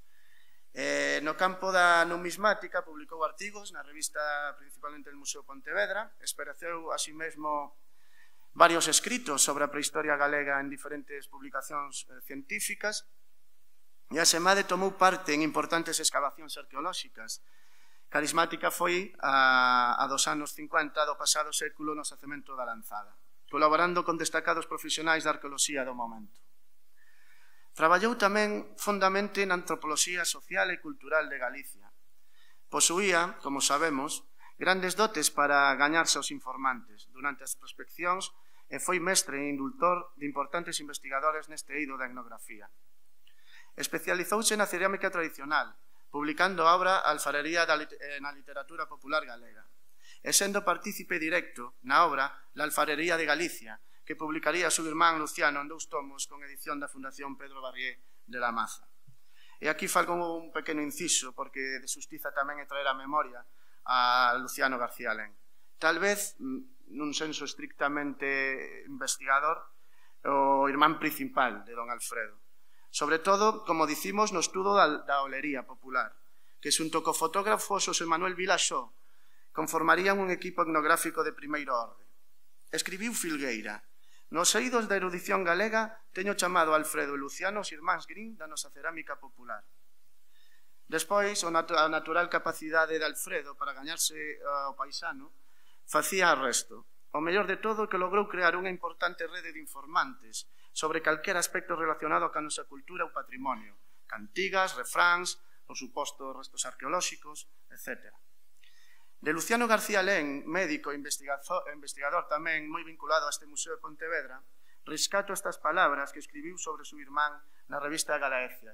Eh, no campo da numismática publicou artigos na revista principalmente del Museo de Pontevedra, experienciou así mesmo varios escritos sobre a prehistoria galega en diferentes publicacións eh, científicas e asemade tomou parte en importantes excavacións arqueolóxicas. Carismática foi a, a dos anos cincuenta do pasado século no xacemento da Lanzada, colaborando con destacados profesionais da arqueoloxía do momento. Traballou tamén fondamente na antropoloxía social e cultural de Galicia. Posuía, como sabemos, grandes dotes para gañarse aos informantes durante as prospeccións e foi mestre e indultor de importantes investigadores neste eido da etnografía. Especializouse na cerámica tradicional, publicando a obra Alfarería na literatura popular galega, e sendo partícipe directo na obra La Alfarería de Galicia, que publicaría o seu irmán Luciano en dous tomos con edición da Fundación Pedro Barrié de la Maza. E aquí falco un pequeno inciso, porque de xustiza tamén é traer a memoria a Luciano García Lén. Tal vez, nun senso estrictamente investigador, o irmán principal de don Alfredo. Sobre todo, como dicimos, no estudo da, da olería popular, que xunto co fotógrafo Xosé Manuel Vilaxó conformarían un equipo etnográfico de primeiro orde. Escribiu Filgueira: nos eidos da erudición galega teño chamado a Alfredo e Luciano os irmáns Green da nosa cerámica popular. Despois, a natural capacidade de Alfredo para gañarse ao paisano facía o resto. O mellor de todo é que logrou crear unha importante rede de informantes sobre calquera aspecto relacionado ca nosa cultura ou patrimonio, cantigas, refráns, por suposto, restos arqueolóxicos, etcétera. De Luciano García Lén, médico e investigador tamén moi vinculado a este Museo de Pontevedra, rescato estas palabras que escribiu sobre o seu irmán na revista Galaecia.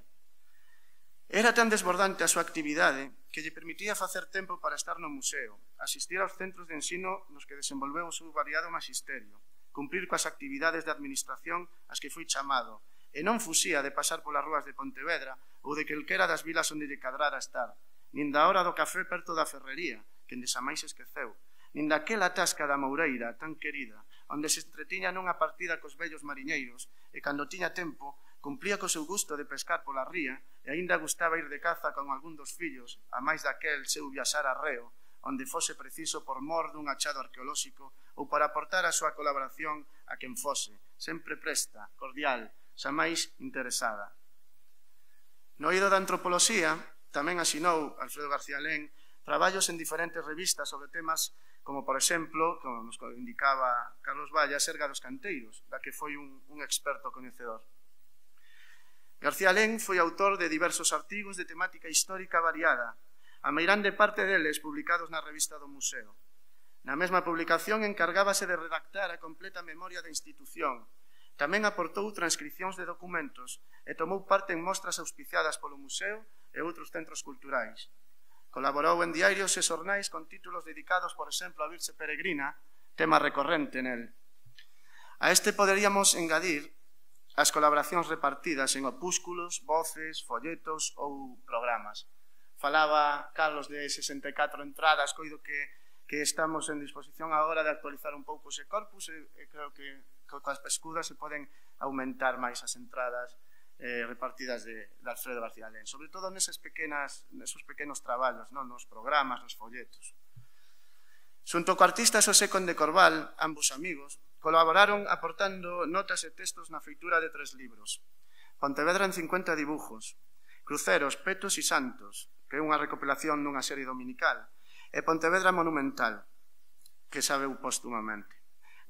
Era tan desbordante a súa actividade que lle permitía facer tempo para estar no museo, asistir aos centros de ensino nos que desenvolveu o seu variado magisterio, cumprir coas actividades de administración ás que foi chamado, e non fusía de pasar polas rúas de Pontevedra ou de quelquera das vilas onde lle cadrara estar, nin da hora do café perto da ferrería, que endexamais esqueceu, nin daquela tasca da Moureira tan querida, onde se entretiña nunha partida cos vellos mariñeiros e, cando tiña tempo, cumplía co seu gusto de pescar pola ría e aínda gustaba ir de caza con algún dos fillos, a máis daquel seu viaxar a reo, onde fose preciso por mor dun achado arqueolóxico ou para aportar a súa colaboración a quen fose, sempre presta, cordial, xa máis interesada. No eido da antropoloxía tamén asinou Alfredo García Lén traballos en diferentes revistas sobre temas como, por exemplo, como nos indicaba Carlos Valla, Serga dos Canteiros, da que foi un, un experto coñecedor. García Lén foi autor de diversos artigos de temática histórica variada, a meirande parte deles publicados na revista do Museo. Na mesma publicación encargábase de redactar a completa memoria da institución. Tamén aportou transcripcións de documentos e tomou parte en mostras auspiciadas polo Museo e outros centros culturais. Colaborou en diarios e xornais con títulos dedicados, por exemplo, a Virxe Peregrina, tema recorrente nel. A este poderíamos engadir as colaboracións repartidas en opúsculos, voces, folletos ou programas. Falaba Carlos de sesenta e catro entradas, coido que, que estamos en disposición agora de actualizar un pouco ese corpus e, e creo que coas pescudas se poden aumentar máis as entradas eh, repartidas de, de Alfredo García Lén, sobre todo neses, pequenas, neses pequenos traballos, non? Nos programas, nos folletos. Xunto co artista Xosé Conde Corval, ambos amigos, colaboraron aportando notas e textos na feitura de tres libros: Pontevedra en cincuenta dibujos, Cruceros, Petos e Santos, que é unha recopilación dunha serie dominical, e Pontevedra Monumental, que sabeu póstumamente.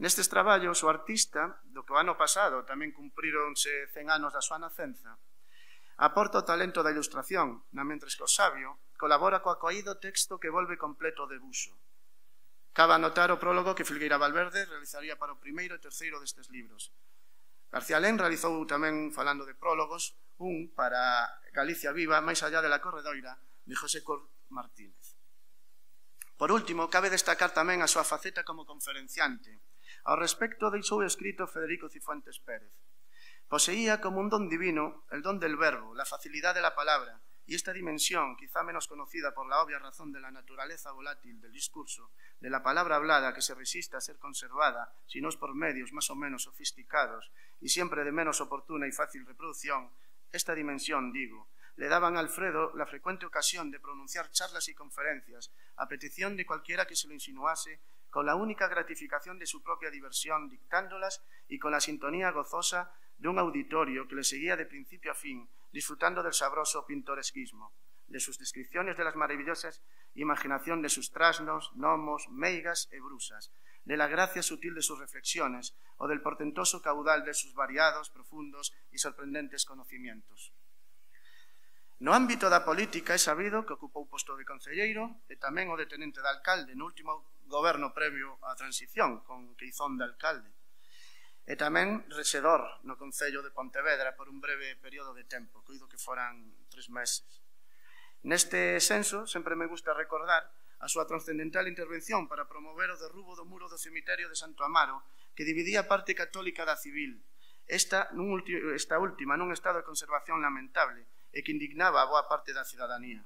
Nestes traballos, o artista, do que o ano pasado tamén cumprironse cen anos da súa nacenza, aporta o talento da ilustración, na mentres que o sabio colabora co acoído texto que volve completo o debuxo. Cabe anotar o prólogo que Filgueira Valverde realizaría para o primeiro e terceiro destes libros. García Lén realizou tamén, falando de prólogos, un para Galicia Viva, máis allá de la corredoira, de José Cor Martínez. Por último, cabe destacar tamén a súa faceta como conferenciante. Ao respecto, deixou escrito Federico Cifuentes Pérez. Poseía como un don divino el don del verbo, la facilidad de la palabra, y esta dimensión, quizá menos conocida por la obvia razón de la naturaleza volátil del discurso, de la palabra hablada que se resiste a ser conservada, si no es por medios más o menos sofisticados y siempre de menos oportuna y fácil reproducción, esta dimensión, digo, le daban a Alfredo la frecuente ocasión de pronunciar charlas y conferencias a petición de cualquiera que se lo insinuase, con la única gratificación de su propia diversión dictándolas y con la sintonía gozosa de un auditorio que le seguía de principio a fin, disfrutando del sabroso pintoresquismo, de sus descripciones de las maravillosas imaginación de sus trasnos, gnomos, meigas e brusas, de la gracia sutil de sus reflexiones o del portentoso caudal de sus variados, profundos y sorprendentes conocimientos. No ámbito da política é sabido que ocupou o posto de concelleiro e tamén o de tenente de alcalde no último goberno previo á transición, con Queizón de alcalde. E tamén resedor no Concello de Pontevedra por un breve período de tempo, coido que foran tres meses. Neste senso, sempre me gusta recordar a súa trascendental intervención para promover o derrubo do muro do cemiterio de Santo Amaro, que dividía a parte católica da civil. Esta, nun esta última nun estado de conservación lamentable e que indignaba a boa parte da cidadanía.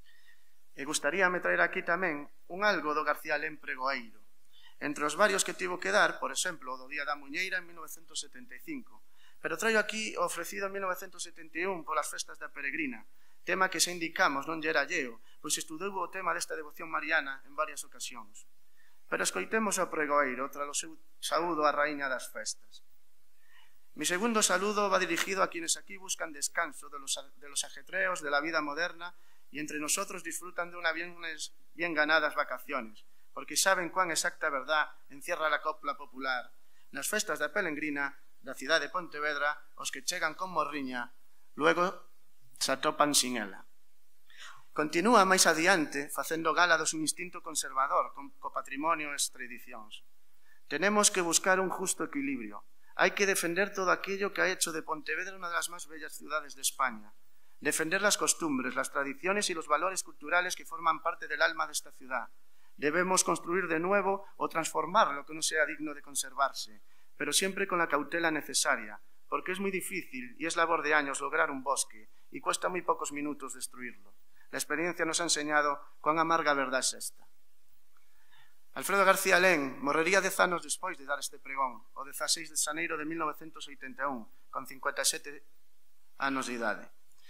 E gustaríame traer aquí tamén un algo do García Lén pregoeiro. Entre os varios que tivo que dar, por exemplo, o do Día da Muñeira en mil novecentos setenta e cinco, pero traio aquí o ofrecido en mil novecentos setenta e un polas festas da Peregrina, tema que se indicamos non lle era lleo, pois estudou o tema desta devoción mariana en varias ocasións. Pero escoitemos ao pregoeiro, tralo seu saúdo á raíña das festas. Mi segundo saludo va dirigido a quienes aquí buscan descanso de los, de los ajetreos de la vida moderna y entre nosotros disfrutan de unas bien, bien ganadas vacaciones, porque saben cuán exacta verdad encierra la copla popular. Nas festas da Peregrina, da cidade de Pontevedra, os que chegan con morriña, luego se atopan sin ela. Continúa máis adiante facendo gala do seu instinto conservador co patrimonio e as tradicións. Tenemos que buscar un justo equilibrio. Hay que defender todo aquello que ha hecho de Pontevedra una de las más bellas ciudades de España. Defender las costumbres, las tradiciones y los valores culturales que forman parte del alma de esta ciudad. Debemos construir de nuevo o transformar lo que no sea digno de conservarse, pero siempre con la cautela necesaria, porque es muy difícil y es labor de años lograr un bosque y cuesta muy pocos minutos destruirlo. La experiencia nos ha enseñado cuán amarga verdad es esta. Alfredo García Lén morrería dez anos despois de dar este pregón, o dezaseis de xaneiro de mil novecentos oitenta e un, con cincuenta e sete anos de idade.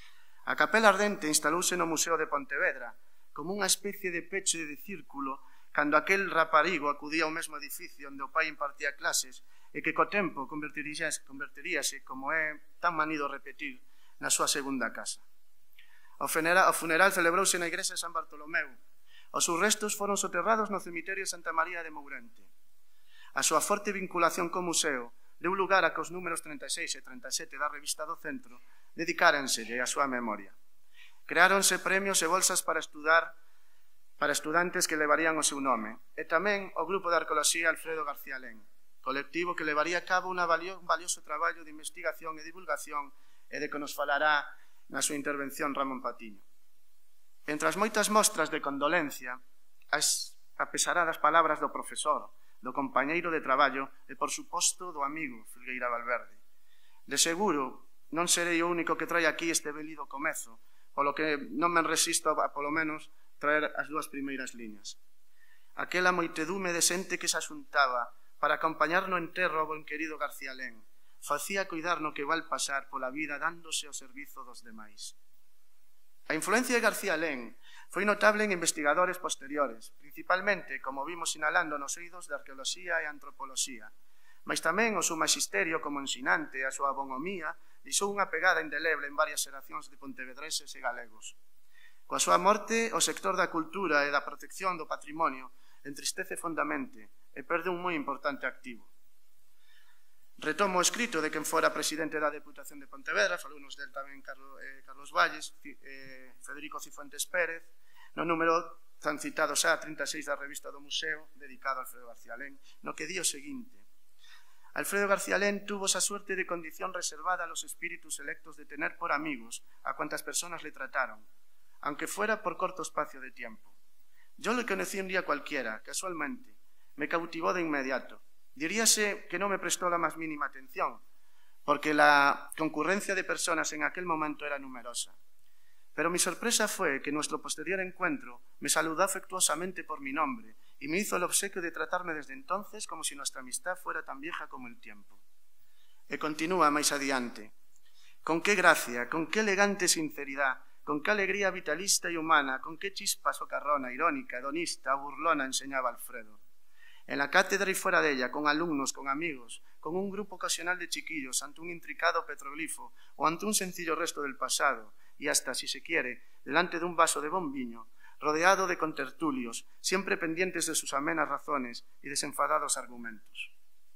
A Capela Ardente instalouse no Museo de Pontevedra como unha especie de peche de círculo cando aquel raparigo acudía ao mesmo edificio onde o pai impartía clases e que co tempo convertiríase, convertiríase, como é tan manido repetir, na súa segunda casa. O funeral, o funeral celebrouse na igrexa de San Bartolomeu. Os seus restos foron soterrados no cemiterio de Santa María de Mourente. A súa forte vinculación co museo deu lugar a que os números treinta e seis e treinta e sete da revista do Centro dedicárenselle a súa memoria. Creáronse premios e bolsas para estudar para estudantes que levarían o seu nome, e tamén o Grupo de Arqueoloxía Alfredo García Lén, colectivo que levaría a cabo un valioso traballo de investigación e divulgación e de que nos falará na súa intervención Ramón Patiño. Entre as moitas mostras de condolencia, as apesaradas palabras do profesor, do compañeiro de traballo e, por suposto, do amigo Filgueira Valverde. De seguro, non serei o único que trae aquí este velido comezo, polo que non me resisto a, polo menos, traer as dúas primeiras liñas. Aquela moitedume de xente que se asuntaba para acompañar no enterro ao ben querido García Lén, facía cuidar no que val pasar pola vida dándose ao servizo dos demais. A influencia de García Lén foi notable en investigadores posteriores, principalmente, como vimos sinalando nos eidos de arqueoloxía e antropoloxía, mas tamén o seu magisterio como ensinante e a súa bonomía deixou unha pegada indeleble en varias xeracións de pontevedreses e galegos. Coa súa morte, o sector da cultura e da protección do patrimonio entristece fondamente, e perde un moi importante activo. Retomo o escrito de quen fora presidente da Deputación de Pontevedra, falounos del tamén Carlos, eh, Carlos Valles, eh, Federico Cifuentes Pérez, no número tan citado xa trinta e seis da revista do Museo, dedicado a Alfredo García Lén, no que di o seguinte: Alfredo García Lén tuvo esa suerte de condición reservada a los espíritus electos de tener por amigos a cuantas personas le trataron, aunque fuera por corto espacio de tiempo. Yo le conocí un día cualquiera, casualmente. Me cautivó de inmediato. Diríase que no me prestó la más mínima atención, porque la concurrencia de personas en aquel momento era numerosa. Pero mi sorpresa fue que nuestro posterior encuentro me saludó afectuosamente por mi nombre y me hizo el obsequio de tratarme desde entonces como si nuestra amistad fuera tan vieja como el tiempo. E continúa máis adiante. Con qué gracia, con qué elegante sinceridad, con qué alegría vitalista y humana, con qué chispa socarrona, irónica, hedonista, burlona enseñaba Alfredo. En la cátedra y fuera de ella, con alumnos, con amigos, con un grupo ocasional de chiquillos, ante un intricado petroglifo o ante un sencillo resto del pasado, y hasta, si se quiere, delante de un vaso de bombiño, rodeado de contertulios, siempre pendientes de sus amenas razones y desenfadados argumentos.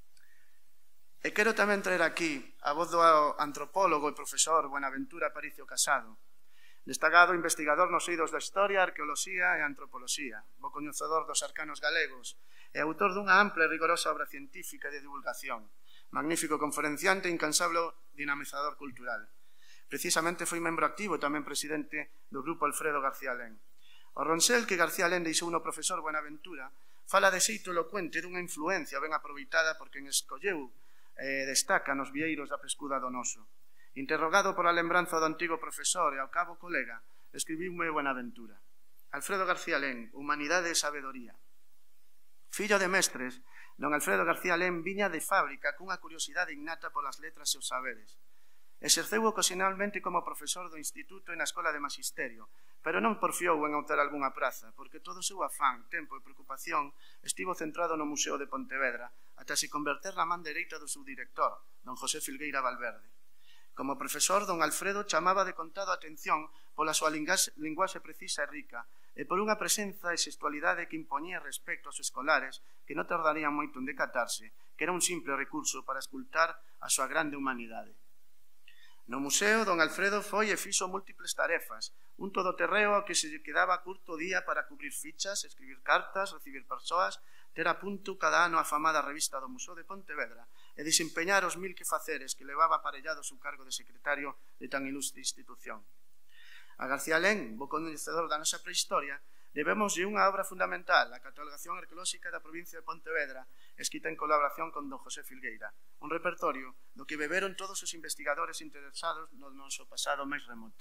E quero tamén traer aquí a voz do antropólogo e profesor Buenaventura Aparicio Casado, destacado investigador nos eidos da historia, arqueoloxía e antropoloxía, bo coñecedor dos arcanos galegos e autor dunha ampla e rigorosa obra científica de divulgación, magnífico conferenciante e incansable dinamizador cultural. Precisamente foi membro activo e tamén presidente do grupo Alfredo García Lén. O ronsel que García Lén deixou no profesor Buenaventura fala de xeito elocuente dunha influencia ben aproveitada por quen escolleu e destaca nos vieiros da Pescuda Donoso. Interrogado por a lembranza do antigo profesor e ao cabo colega, escribiume Buenaventura. Alfredo García Lén, humanidade e sabedoría. Fillo de mestres, don Alfredo García Lén viña de fábrica cunha curiosidade innata polas letras e os saberes. Exerceu ocasionalmente como profesor do instituto e na escola de magisterio, pero non porfiou en optar algunha praza, porque todo o seu afán, tempo e preocupación estivo centrado no Museo de Pontevedra, ata se converter na man dereita do seu director, don José Filgueira Valverde. Como profesor, don Alfredo chamaba de contado a atención pola súa linguaxe precisa e rica e por unha presenza e sexualidade que impoñía respecto aos escolares que non tardarían moito en decatarse que era un simple recurso para escultar a súa grande humanidade. No museo, don Alfredo foi e fixo múltiples tarefas, un todoterreo ao que se lle quedaba curto día para cubrir fichas, escribir cartas, recibir persoas, ter a punto cada ano a afamada revista do Museo de Pontevedra e desempeñar os mil quefaceres que levaba aparellado o seu cargo de secretario de tan ilustre institución. A García Lén, bo coñecedor da nosa prehistoria, debémoslle unha obra fundamental, a catalogación arqueolóxica da provincia de Pontevedra, escrita en colaboración con don José Filgueira, un repertorio do que beberon todos os investigadores interesados no noso pasado máis remoto.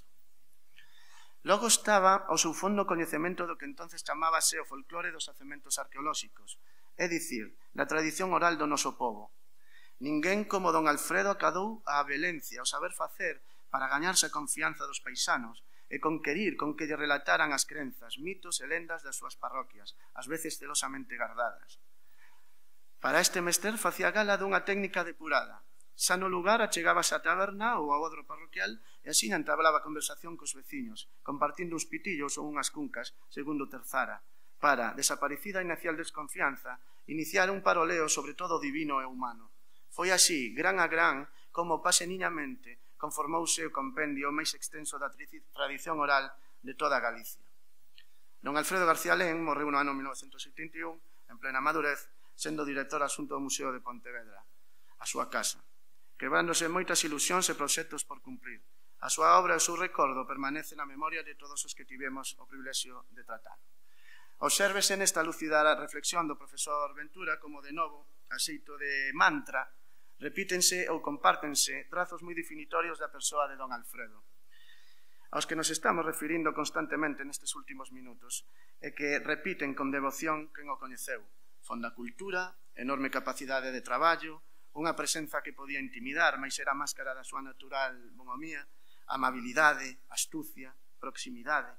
Logo estaba ao seu fondo coñecemento do que entonces chamábase o folclore dos xacementos arqueolóxicos, é dicir, da tradición oral do noso povo. Ninguén como don Alfredo acadou a velencia, o saber facer para gañarse a confianza dos paisanos e conquerir con que lle relataran as crenzas, mitos e lendas das súas parroquias, ás veces celosamente gardadas. Para este mester facía gala dunha técnica depurada. Xa no lugar achegábase á taberna ou ao odro parroquial e así entablaba conversación cos veciños, compartindo uns pitillos ou unhas cuncas, segundo Terzara, para, desaparecida a inicial desconfianza, iniciar un paroleo sobre todo divino e humano. Foi así, gran a gran, como paseniñamente conformouse o compendio máis extenso da tradición oral de toda Galicia. Don Alfredo García Lén morreu no ano mil novecentos setenta e un, en plena madurez, sendo director asunto do Museo de Pontevedra, a súa casa, quebrándose moitas ilusións e proxectos por cumprir. A súa obra e o seu recordo permanece na memoria de todos os que tivemos o privilexio de tratar. Obsérvese nesta lúcida reflexión do profesor Ventura como de novo, a xeito de mantra, repítense ou compártense trazos moi definitorios da persoa de don Alfredo, aos que nos estamos referindo constantemente nestes últimos minutos e que repiten con devoción quen o coñeceu. Fonda cultura, enorme capacidade de traballo, unha presenza que podía intimidar, mais era máscara da súa natural bonomía, amabilidade, astucia, proximidade.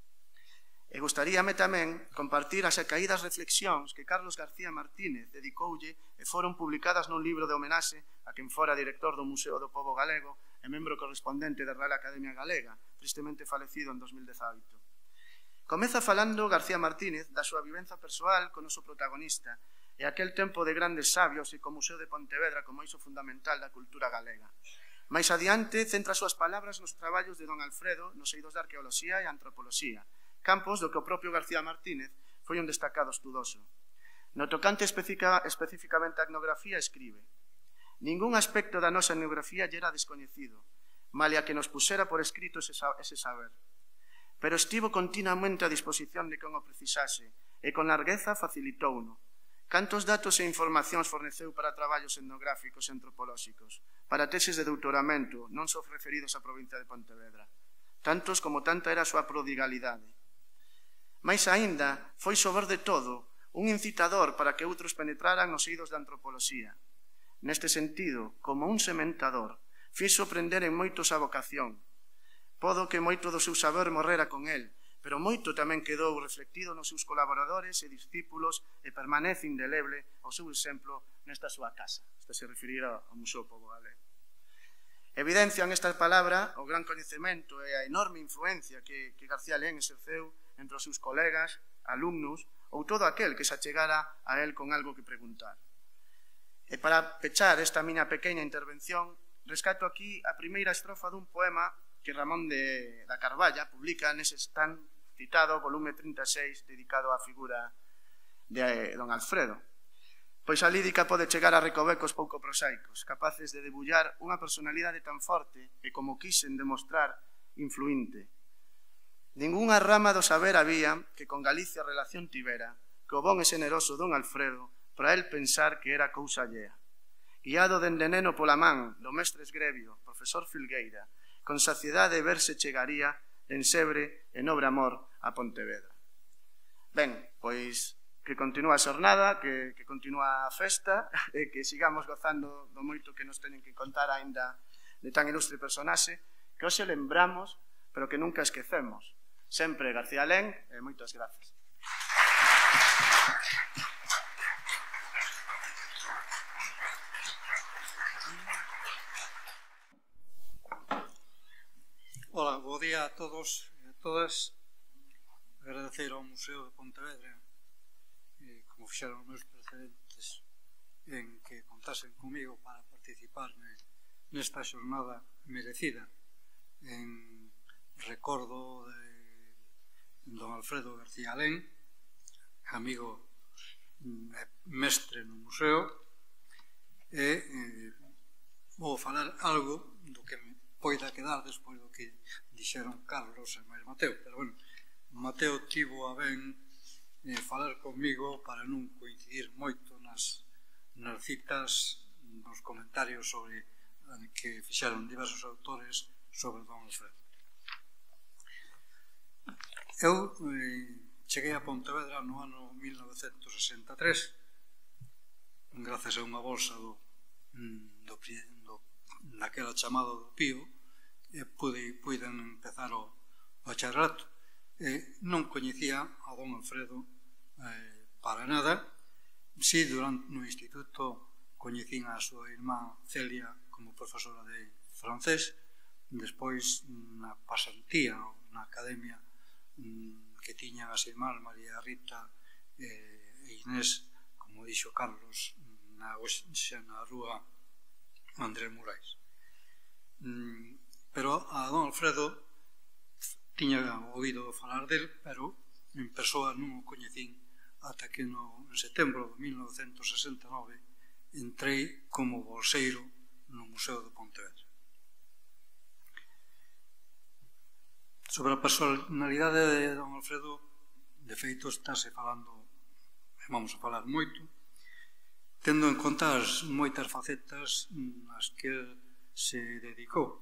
E gustaríame tamén compartir as acaídas reflexións que Carlos García Martínez dedicoulle e foron publicadas nun libro de homenaxe a quen fora director do Museo do Pobo Galego e membro correspondente da Real Academia Galega, tristemente falecido en dos mil dezaoito. Comeza falando García Martínez da súa vivenza persoal con o noso protagonista e aquel tempo de grandes sabios e co Museo de Pontevedra como iso fundamental da cultura galega. Mais adiante, centra as súas palabras nos traballos de don Alfredo nos eidos de arqueoloxía e antropoloxía, campos do que o propio García Martínez foi un destacado estudoso. No tocante especificamente a etnografía, escribe: ningún aspecto da nosa etnografía lle era descoñecido, malia que nos pusera por escrito ese saber. Pero estivo continuamente a disposición de quen o precisase, e con largueza facilitouno. Cantos datos e informacións forneceu para traballos etnográficos e antropolóxicos, para teses de doutoramento, non só referidos á provincia de Pontevedra. Tantos como tanta era a súa prodigalidade. Mais aínda, foi sobre de todo un incitador para que outros penetraran nos eidos da antropoloxía. Neste sentido, como un sementador, fixo prender en moitos a vocación. Podo que moito do seu saber morrera con el, pero moito tamén quedou reflectido nos seus colaboradores e discípulos e permanece indeleble o seu exemplo nesta súa casa. Este se referirá ao Museo Pobo Galego. Evidencian esta palabra o gran coñecemento e a enorme influencia que, que García León exerceu entre os seus colegas, alumnos ou todo aquel que se achegara a él con algo que preguntar. E para pechar esta miña pequena intervención, rescato aquí a primeira estrofa dun poema que Ramón de da Carballa publica nese tan citado volume trinta e seis dedicado á figura de don Alfredo. Pois a lírica pode chegar a recovecos pouco prosaicos, capaces de debullar unha personalidade tan forte e, como quixen demostrar, influinte. Ningunha rama do saber había que con Galicia relación tivera, que o bon e xeneroso don Alfredo para el pensar que era cousa allea. Guiado dende neno pola man do mestre Esgrebio, profesor Filgueira, con saciedade verse chegaría en sebre e nobre amor a Pontevedra. Ben, pois que continúa a xornada, que, que continúa a festa e que sigamos gozando do moito que nos teñen que contar aínda de tan ilustre personaxe, que hoxe lembramos, pero que nunca esquecemos. Sempre García León e moitas grazas. Ola, bo día a todos e a todas. Agradecer ao Museo de Pontevedra, eh, como fixeron os meus precedentes, en que contasen comigo para participarme nesta xornada merecida en recordo de don Alfredo García León, amigo e mestre no museo, e eh, vou falar algo do que me poida quedar despois do que dixeron Carlos e máis Mateo, pero bueno, Mateo tivo a ben eh, falar comigo para non coincidir moito nas, nas citas, nos comentarios sobre que fixeron diversos autores sobre don Alfredo. Eu eh, cheguei a Pontevedra no ano mil novecentos sesenta e tres grazas a unha bolsa do, do, do daquela chamado do Pío, e pude, puiden empezar o bacharelato. Eh, non coñecía a don Alfredo eh, para nada. Si, durante no instituto coñecín a súa irmá Celia como profesora de francés, despois na pasantía na academia que tiñan as irmás María Rita e Inés, como dixo Carlos, na, na rúa Andrés Morais. Pero a don Alfredo tiña ouído falar del, pero en persoa non o coñecín ata que no, en setembro de mil novecentos sesenta e nove entrei como bolseiro no Museo de Pontevedra. Sobre a personalidade de don Alfredo, de feito, estáse falando, vamos a falar moito, tendo en conta as moitas facetas nas que se dedicou.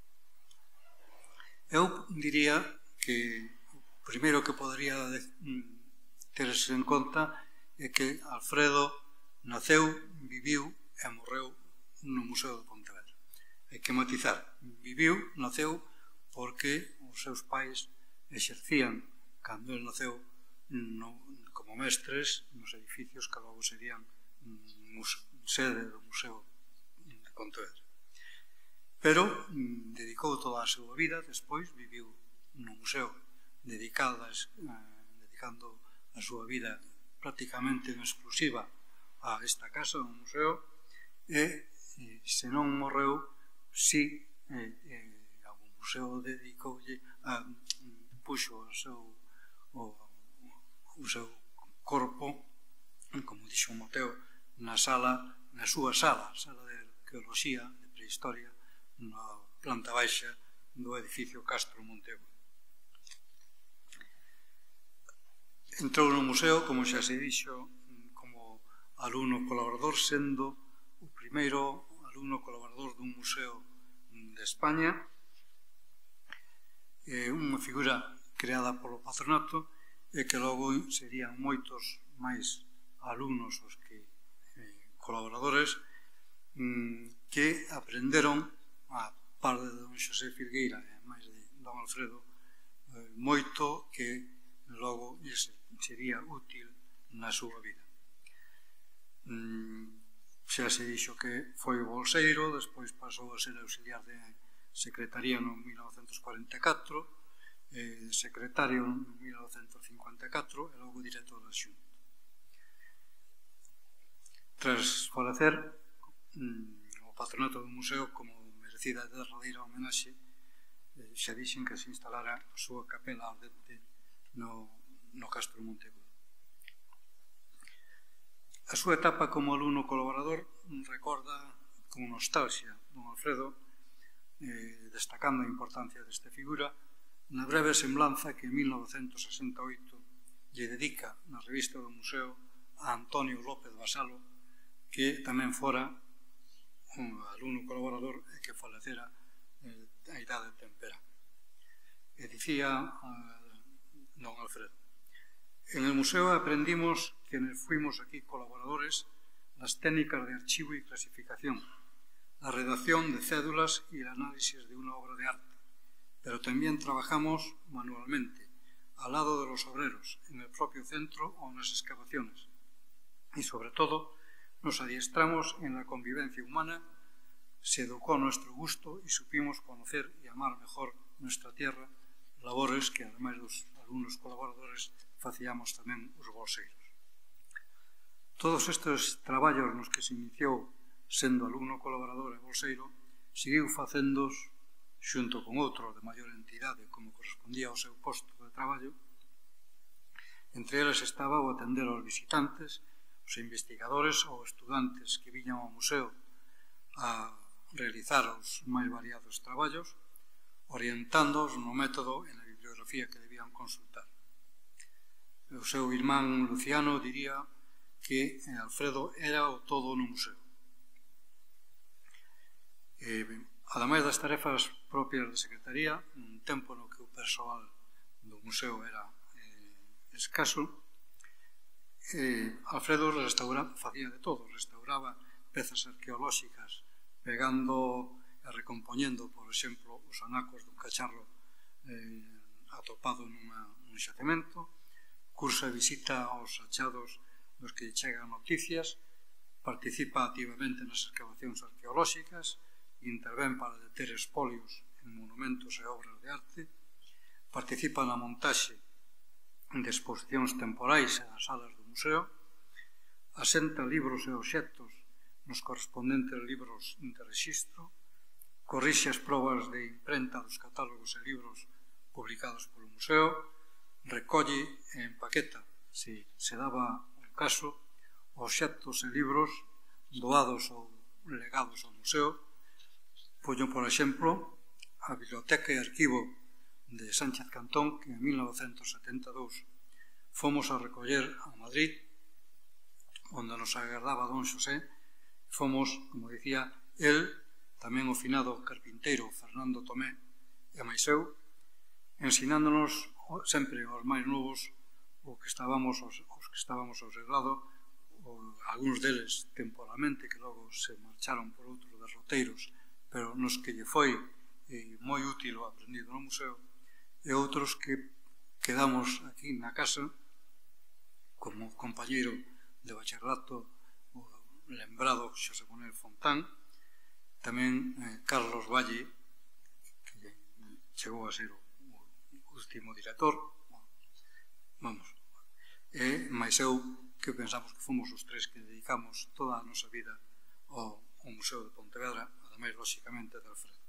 Eu diría que o primeiro que podería terse en conta é que Alfredo naceu, viviu e morreu no Museo de Pontevedra. Hai que matizar, viviu, naceu porque os seus pais exercían, cando ele naceu, no, como mestres nos edificios que logo serían sede do Museo de Pontevedra. Pero mm, dedicou toda a súa vida, despois viviu no museo dedicadas, eh, dedicando a súa vida prácticamente en exclusiva a esta casa, ao museo, e, e se non morreu, si eh, eh, o museo dedicoulle a, puxo o seu, o, o seu corpo, como dixo Mateo, na sala, na súa sala, sala de arqueoloxía, de prehistoria, na planta baixa do edificio Castro Montego. Entrou no museo, como xa se dixo, como alumno colaborador, sendo o primeiro alumno colaborador dun museo de España, eh, unha figura creada polo patronato e que logo serían moitos máis alumnos os que eh, colaboradores mm, que aprenderon a par de don Xosé Filgueira e máis de don Alfredo eh, moito que logo lles sería útil na súa vida. Mm, xa se dixo que foi bolseiro, despois pasou a ser auxiliar de secretaría no mil novecentos cuarenta e catro, eh, secretario no mil novecentos cincuenta e catro e logo director adxunto. Tras falecer, mm, o patronato do museo, como merecida de derradeira homenaxe, eh, xa dixen que se instalara a súa capela ardente no, no Castro Montego. A súa etapa como alumno colaborador recorda con nostalgia don Alfredo, eh, destacando a importancia desta figura, na breve semblanza que en mil novecentos sesenta e oito lle dedica na revista do museo a Antonio López Vasalo, que tamén fora un alumno colaborador e que falecera eh, a idade tempera. E dicía eh, don Alfredo: en el museo aprendimos, quienes fuimos aquí colaboradores, las técnicas de archivo y clasificación, la redacción de cédulas y el análisis de una obra de arte, pero también trabajamos manualmente, al lado de los obreros, en el propio centro o en las excavaciones. Y sobre todo, nos adiestramos en la convivencia humana, se educó nuestro gusto y supimos conocer y amar mejor nuestra tierra, labores que, además dos alumnos colaboradores, facíamos tamén os bolseiros. Todos estes traballos nos que se iniciou sendo alumno colaborador e bolseiro seguiu facéndoos xunto con outros de maior entidade como correspondía ao seu posto de traballo. Entre eles estaba o atender aos visitantes, os investigadores ou estudantes que viñan ao museo a realizar os máis variados traballos, orientándoos no método e na bibliografía que debían consultar. O seu irmán Luciano diría que Alfredo era o todo no museo. E, ademais das tarefas propias de secretaría, un tempo no que o persoal do museo era eh, escaso, eh, Alfredo restauraba, facía de todo, restauraba pezas arqueolóxicas, pegando e recompoñendo, por exemplo, os anacos dun cacharro eh, atopado nunha, nun xacemento, cursa e visita aos achados dos que chegan noticias, participa activamente nas excavacións arqueolóxicas, intervén para deter espolios en monumentos e obras de arte, participa na montaxe de exposicións temporais e das salas do museo, asenta libros e obxectos nos correspondentes libros de rexistro, corrixe as probas de imprenta dos catálogos e libros publicados polo museo, recolle e empaqueta, se se daba un caso, obxectos e libros doados ou legados ao museo. Poño, por exemplo, a Biblioteca e Arquivo de Sánchez Cantón, que en mil novecentos setenta e dous fomos a recoller a Madrid, onde nos agardaba don Xosé. Fomos, como dicía, el, tamén o finado carpinteiro Fernando Tomé e máis eu, ensinándonos sempre os máis novos o que estábamos os, os que estábamos ao seu lado, o, algúns deles temporalmente que logo se marcharon por outros derroteiros, pero nos que lle foi eh, moi útil o aprendido no museo, e outros que quedamos aquí na casa como compañeiro de bacharelato o lembrado Xosé Manuel Fontán, tamén eh, Carlos Valle, que chegou a ser o último director, vamos, e máis eu que pensamos que fomos os tres que dedicamos toda a nosa vida ao, ao Museo de Pontevedra, ademais, lóxicamente, de Alfredo.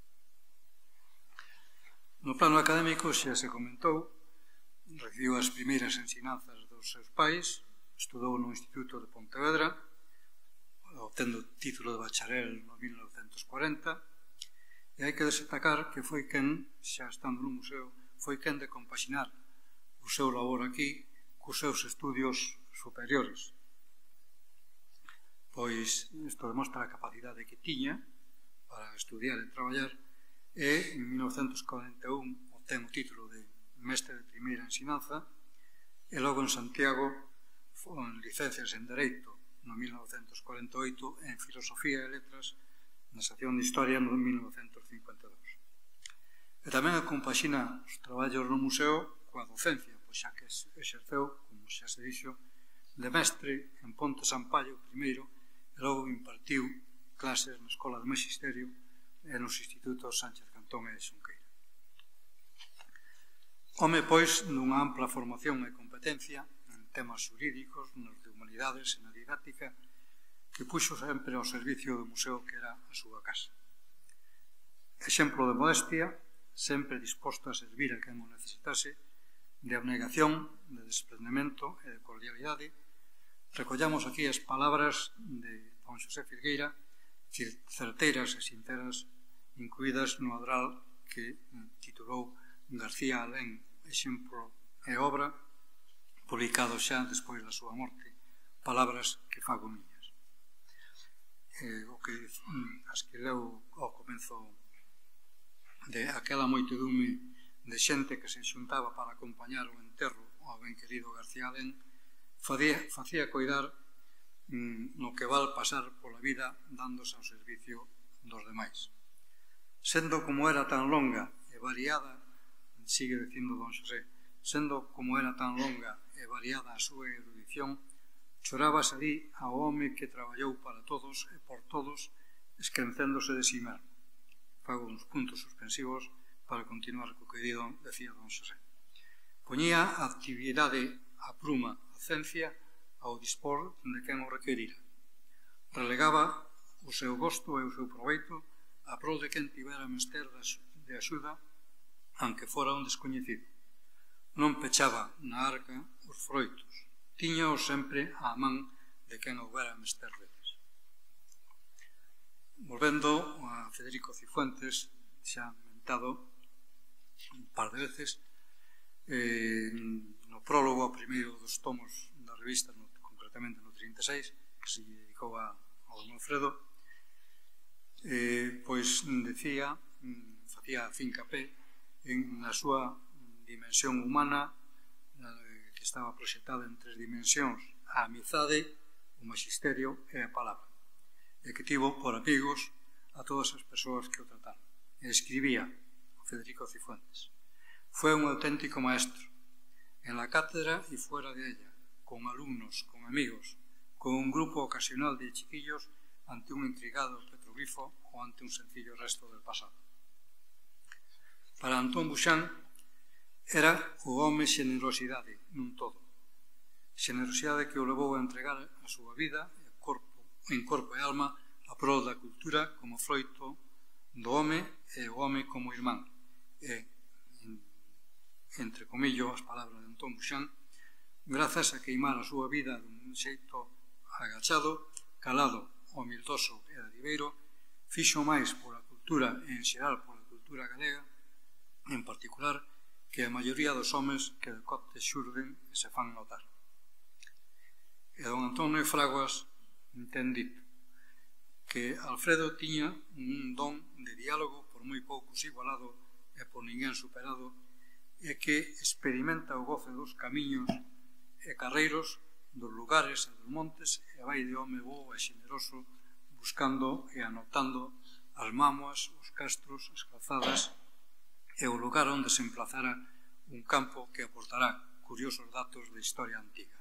No plano académico, xa se comentou, recibiu as primeiras ensinanzas dos seus pais, estudou no Instituto de Pontevedra, obtendo o título de bacharel no mil novecentos cuarenta, e hai que destacar que foi quen, xa estando no museo, foi quen de compaxinar o seu labor aquí cos seus estudios superiores. Pois isto demostra a capacidade que tiña para estudiar e traballar, e en mil novecentos cuarenta e un obtén o título de mestre de primeira ensinanza, e logo en Santiago en licencias en Dereito no mil novecentos cuarenta e oito e en Filosofía e Letras na sección de Historia no mil novecentos cincuenta e dous. E tamén compaxina os traballos no museo coa docencia, pois xa que exerceu, como xa se dixo, de mestre en Ponte Sampaio primeiro, e logo impartiu clases na Escola de Magisterio e nos institutos Sánchez Cantón e Xunqueira. Home, pois, nunha ampla formación e competencia en temas xurídicos, nos de humanidades e na didáctica, que puxo sempre ao servicio do museo que era a súa casa. Exemplo de modestia, sempre disposto a servir a quen o necesitase, de abnegación, de desprendemento e de cordialidade. Recollamos aquí as palabras de don Xosé Filgueira, certeiras e sinceras, incluídas no adral que titulou García Alén, exemplo e obra, publicado xa despois da súa morte, palabras que fago miñas. Eh, o que as que leu ao comenzo de aquela moitedume de xente que se xuntaba para acompañar o enterro ao ben querido García Alén, facía, facía coidar mm, no que val pasar pola vida dándose ao servicio dos demais. Sendo como era tan longa e variada, sigue dicindo don Xosé, sendo como era tan longa e variada a súa erudición, chorabas ali ao home que traballou para todos e por todos, esquecéndose de si mesmo. Fago uns puntos suspensivos para continuar co que decía don Xosé. Poñía a actividade, a pluma, a ciencia, ao dispor de quen o requerira. Relegaba o seu gosto e o seu proveito a prol de quen tivera menester de axuda, aunque fora un descoñecido. Non pechaba na arca os froitos, tiñao sempre á man de quen houbera menester deles. Volvendo a Federico Cifuentes, xa mentado un par de veces, eh, no prólogo ao primeiro dos tomos da revista, no, concretamente no trinta e seis, que se dedicou a, ao don Alfredo, eh, pois decía, facía fincapé en na súa dimensión humana, eh, que estaba proxectada en tres dimensións: a amizade, o magisterio e a palabra, e que tivo por amigos a todas as persoas que o trataron. E escribía Federico Cifuentes: fue un auténtico maestro, en la cátedra y fuera de ella, con alumnos, con amigos, con un grupo ocasional de chiquillos ante un intrigado petroglifo o ante un sencillo resto del pasado. Para Antón Bouchan era o home xenerosidade nun todo, xenerosidade que o levou a entregar a súa vida en corpo e alma a prol da cultura como froito do home e o home como irmán. E, entre comillo, as palabras de Antón Bouchan, grazas a queimar a súa vida dun xeito agachado, calado, humildoso e dadiveiro, fixo máis pola cultura e en xeral pola cultura galega, en particular, que a maioría dos homes que de cote xurden e se fan notar. E don Antonio Fraguas ten dito que Alfredo tiña un don de diálogo por moi poucos igualado e por ninguén superado, e que experimenta o goce dos camiños e carreiros, dos lugares e dos montes, e vai de home bo e xeneroso, buscando e anotando as mámoas, os castros, as calzadas e o lugar onde se emplazara un campo que aportará curiosos datos de historia antiga.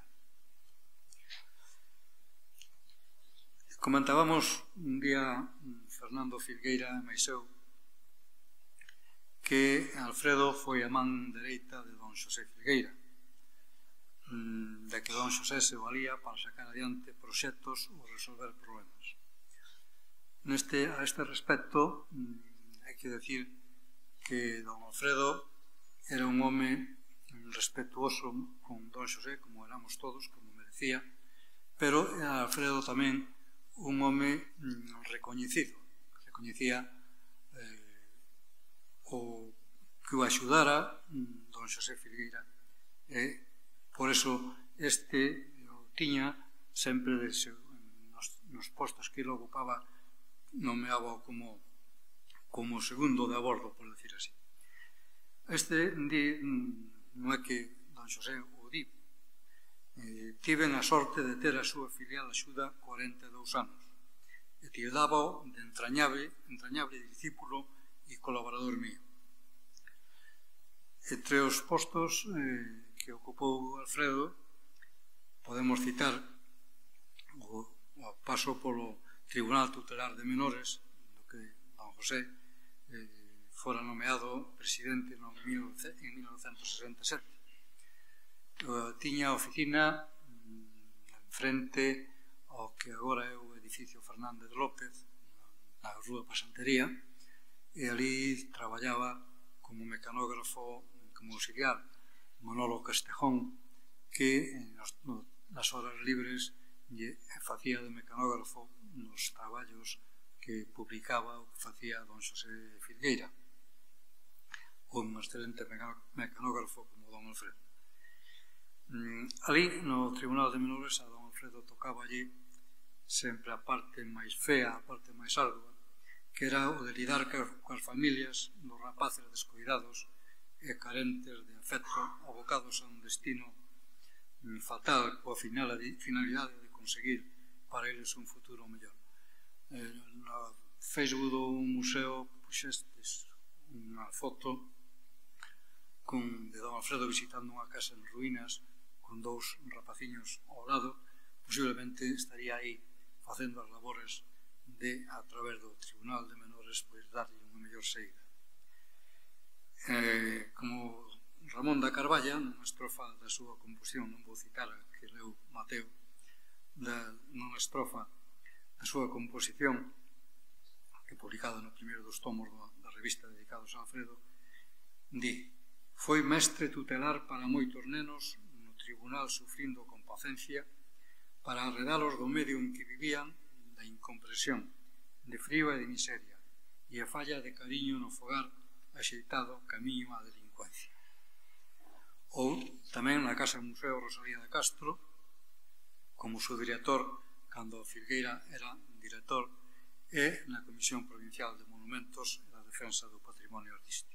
Comentábamos un día Fernando Filgueira e Maiseu que Alfredo foi a man dereita de don Xosé Filgueira. de que don Xosé se valía para sacar adiante proxectos ou resolver problemas. Neste, a este respecto, hai que decir que don Alfredo era un home respetuoso con don Xosé, como éramos todos, como merecía, pero era Alfredo tamén un home recoñecido, recoñecía eh, o que o axudara don Xosé Filgueira, e por eso este o tiña sempre de, nos, nos postos que ele ocupaba, nomeaba como como segundo de a bordo, por decir así. Este di, non é que don Xosé o di, eh, tiven a sorte de ter a súa filial axuda corenta e dous anos e tildaba de entrañable, entrañable discípulo e colaborador mío. Entre os postos eh, que ocupou Alfredo podemos citar o, o paso polo Tribunal Tutelar de Menores, do que don José eh, fora nomeado presidente en mil novecentos sesenta e sete. Tiña a oficina en frente ao que agora é o edificio Fernández López, na Rúa Pasantería, e ali traballaba como mecanógrafo, como auxiliar, Manolo Castejón, que nas horas libres facía de mecanógrafo nos traballos que publicaba o que facía don Xosé Filgueira, un excelente mecanógrafo como don Alfredo. Ali, no Tribunal de Menores, a don Alfredo tocaba allí sempre a parte máis fea, a parte máis ardua, que era o de lidar coas familias dos rapaces descuidados e carentes de afecto, abocados a un destino fatal coa finalidade de conseguir para eles un futuro mellor. Na Facebook do museo puxestes unha foto de don Alfredo visitando unha casa en ruínas con dous rapaciños ao lado. Posiblemente estaría aí facendo as labores de, a través do Tribunal de Menores, pois darlle unha mellor saída. Eh, como Ramón da Carballa, nunha estrofa da súa composición, non vou citar a que leu Mateo, da, nunha estrofa da súa composición, que publicada no primeiro dos tomos da revista dedicados a Alfredo, di: foi mestre tutelar para moitos nenos no tribunal sufrindo con pacencia para arredalos do medio en que vivían, da incompresión, de frío e de miseria, e a falla de cariño no fogar axeitado camiño á delincuencia. Ou tamén na Casa Museo Rosalía de Castro, como seu director cando Filgueira era director, e na Comisión Provincial de Monumentos e da Defensa do Patrimonio Artístico.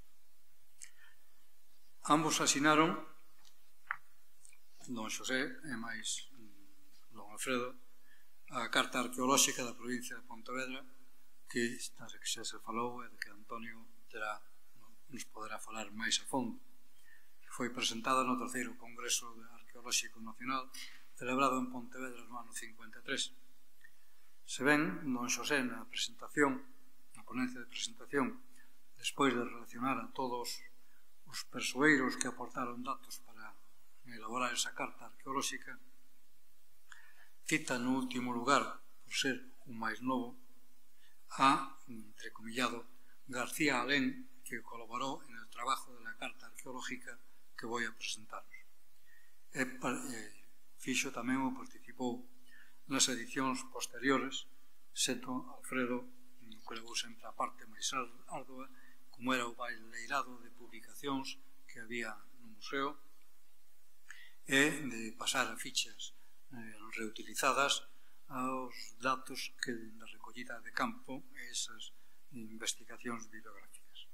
Ambos asinaron, don Xosé e máis don Alfredo, a Carta Arqueolóxica da provincia de Pontevedra, que xa se falou e de que Antonio terá, nos poderá falar máis a fondo. Foi presentada no terceiro Congreso Arqueolóxico Nacional, celebrado en Pontevedra no ano cincuenta e tres. Se ven, don Xosé na presentación, na ponencia de presentación, despois de relacionar a todos os persoeiros que aportaron datos para elaborar esa carta arqueolóxica, cita no último lugar, por ser o máis novo, a, entrecomillado, García Alén, que colaborou en el trabajo de la carta arqueológica que vou a presentaros. E, e fixo tamén ou participou nas edicións posteriores, sendo Alfredo, que levou sempre a parte máis ardua, como era o baileirado de publicacións que había no museo, e de pasar a fichas eh, reutilizadas aos datos que da recollida de campo e esas investigacións bibliográficas.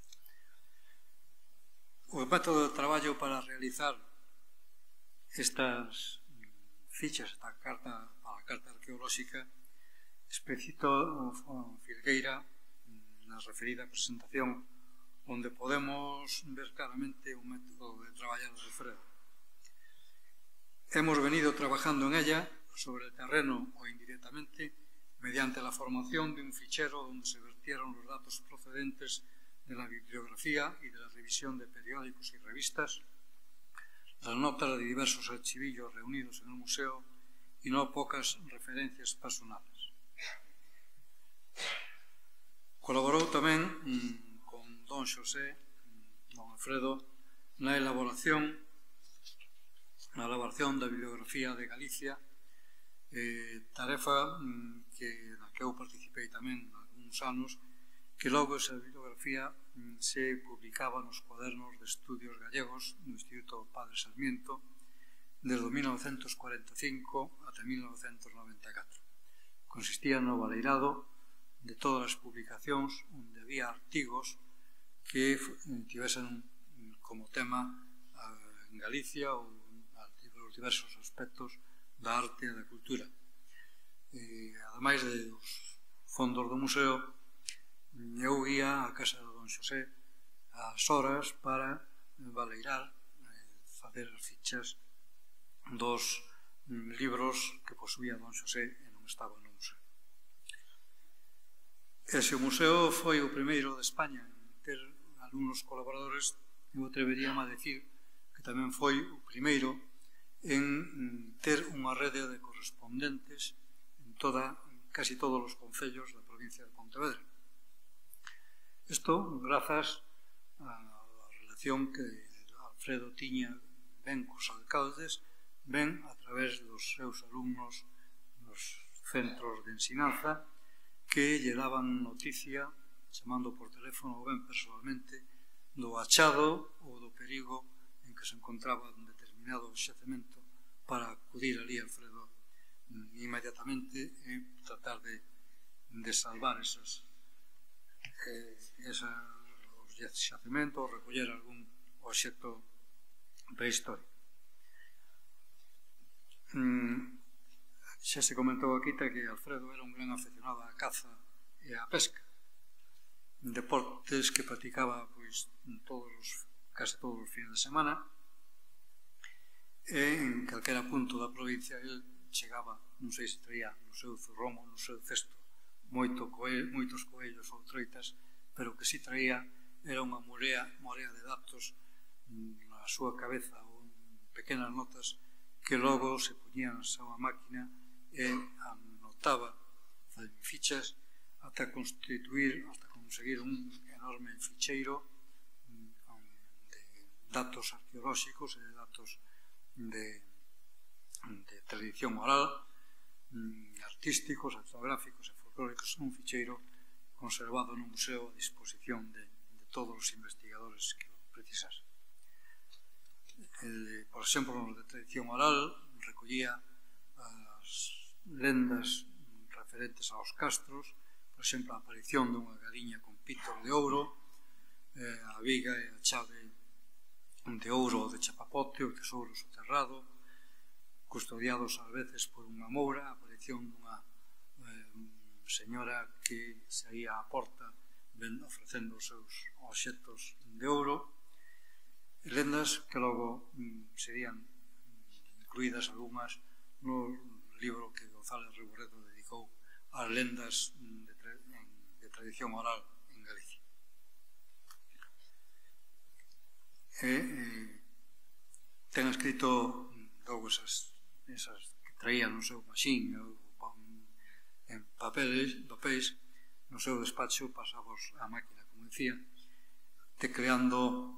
O método de traballo para realizar estas fichas, esta carta, para a carta arqueolóxica, explicito Filgueira na referida presentación, onde podemos ver claramente o método de traballar de Alfredo. Hemos venido trabajando en ella sobre el terreno o indirectamente mediante la formación de un fichero donde se vertieron los datos procedentes de la bibliografía y de la revisión de periódicos y revistas, las notas de diversos archivillos reunidos en el museo y no pocas referencias personales. Colaborou tamén mmm, con don Xosé, don Alfredo, na elaboración na elaboración da bibliografía de Galicia, eh, tarefa mmm, que, na que eu participei tamén algúns anos, que logo esa bibliografía mmm, se publicaba nos cuadernos de estudios gallegos do Instituto Padre Sarmiento desde mil novecentos cuarenta e cinco ata mil novecentos noventa e catro. Consistía no baleirado de todas as publicacións onde había artigos que tivesen como tema en Galicia ou os diversos aspectos da arte e da cultura. E, ademais dos fondos do museo, eu ia á casa de don Xosé ás horas para baleirar, facer as fichas dos libros que posuía don Xosé e non estaban no museo. E se o museo foi o primeiro de España en ter alumnos colaboradores, eu atreveríame a decir que tamén foi o primeiro en ter unha rede de correspondentes en toda, casi todos os concellos da provincia de Pontevedra. Isto grazas á relación que Alfredo tiña ben cos alcaldes, ben a través dos seus alumnos nos centros de ensinanza, que lle daban noticia, chamando por teléfono ou ben personalmente, do achado ou do perigo en que se encontraba un determinado xacemento para acudir ali a Alfredo inmediatamente e tratar de, de salvar esas, eh, esa, os xacementos, recoller algún obxecto prehistórico. Mm, xa se comentou aquí que Alfredo era un gran aficionado á caza e á pesca, deportes que practicaba pois, todos os, case todos os fines de semana, e en calquera punto da provincia el chegaba, non sei se traía no seu zurromo, no seu cesto, moito coel, moitos coellos ou troitas, pero que si traía era unha morea, morea de datos na súa cabeza ou en pequenas notas que logo se poñían a súa máquina e anotaba fichas ata constituir, ata conseguir un enorme ficheiro de datos arqueolóxicos e de datos de, de tradición oral, artísticos, etnográficos e folclóricos, un ficheiro conservado no museo a disposición de, de todos os investigadores que o precisasen. El, por exemplo, nos de tradición oral recollía as lendas referentes aos castros, por exemplo, a aparición dunha galiña con pitos de ouro, eh, a viga e a chave de ouro ou de chapapote, o tesouro soterrado, custodiados ás veces por unha moura, a aparición dunha eh, señora que saía á porta ofrecendo os seus obxectos de ouro, e lendas que logo mm, serían incluídas algunhas no libro que González Reboredo dedicou ás lendas de, tra de tradición oral en Galicia. E eh, ten escrito logo esas, esas que traía no seu maxín en papeles, papéis, no seu despacho pasabos a máquina, como decía, tecleando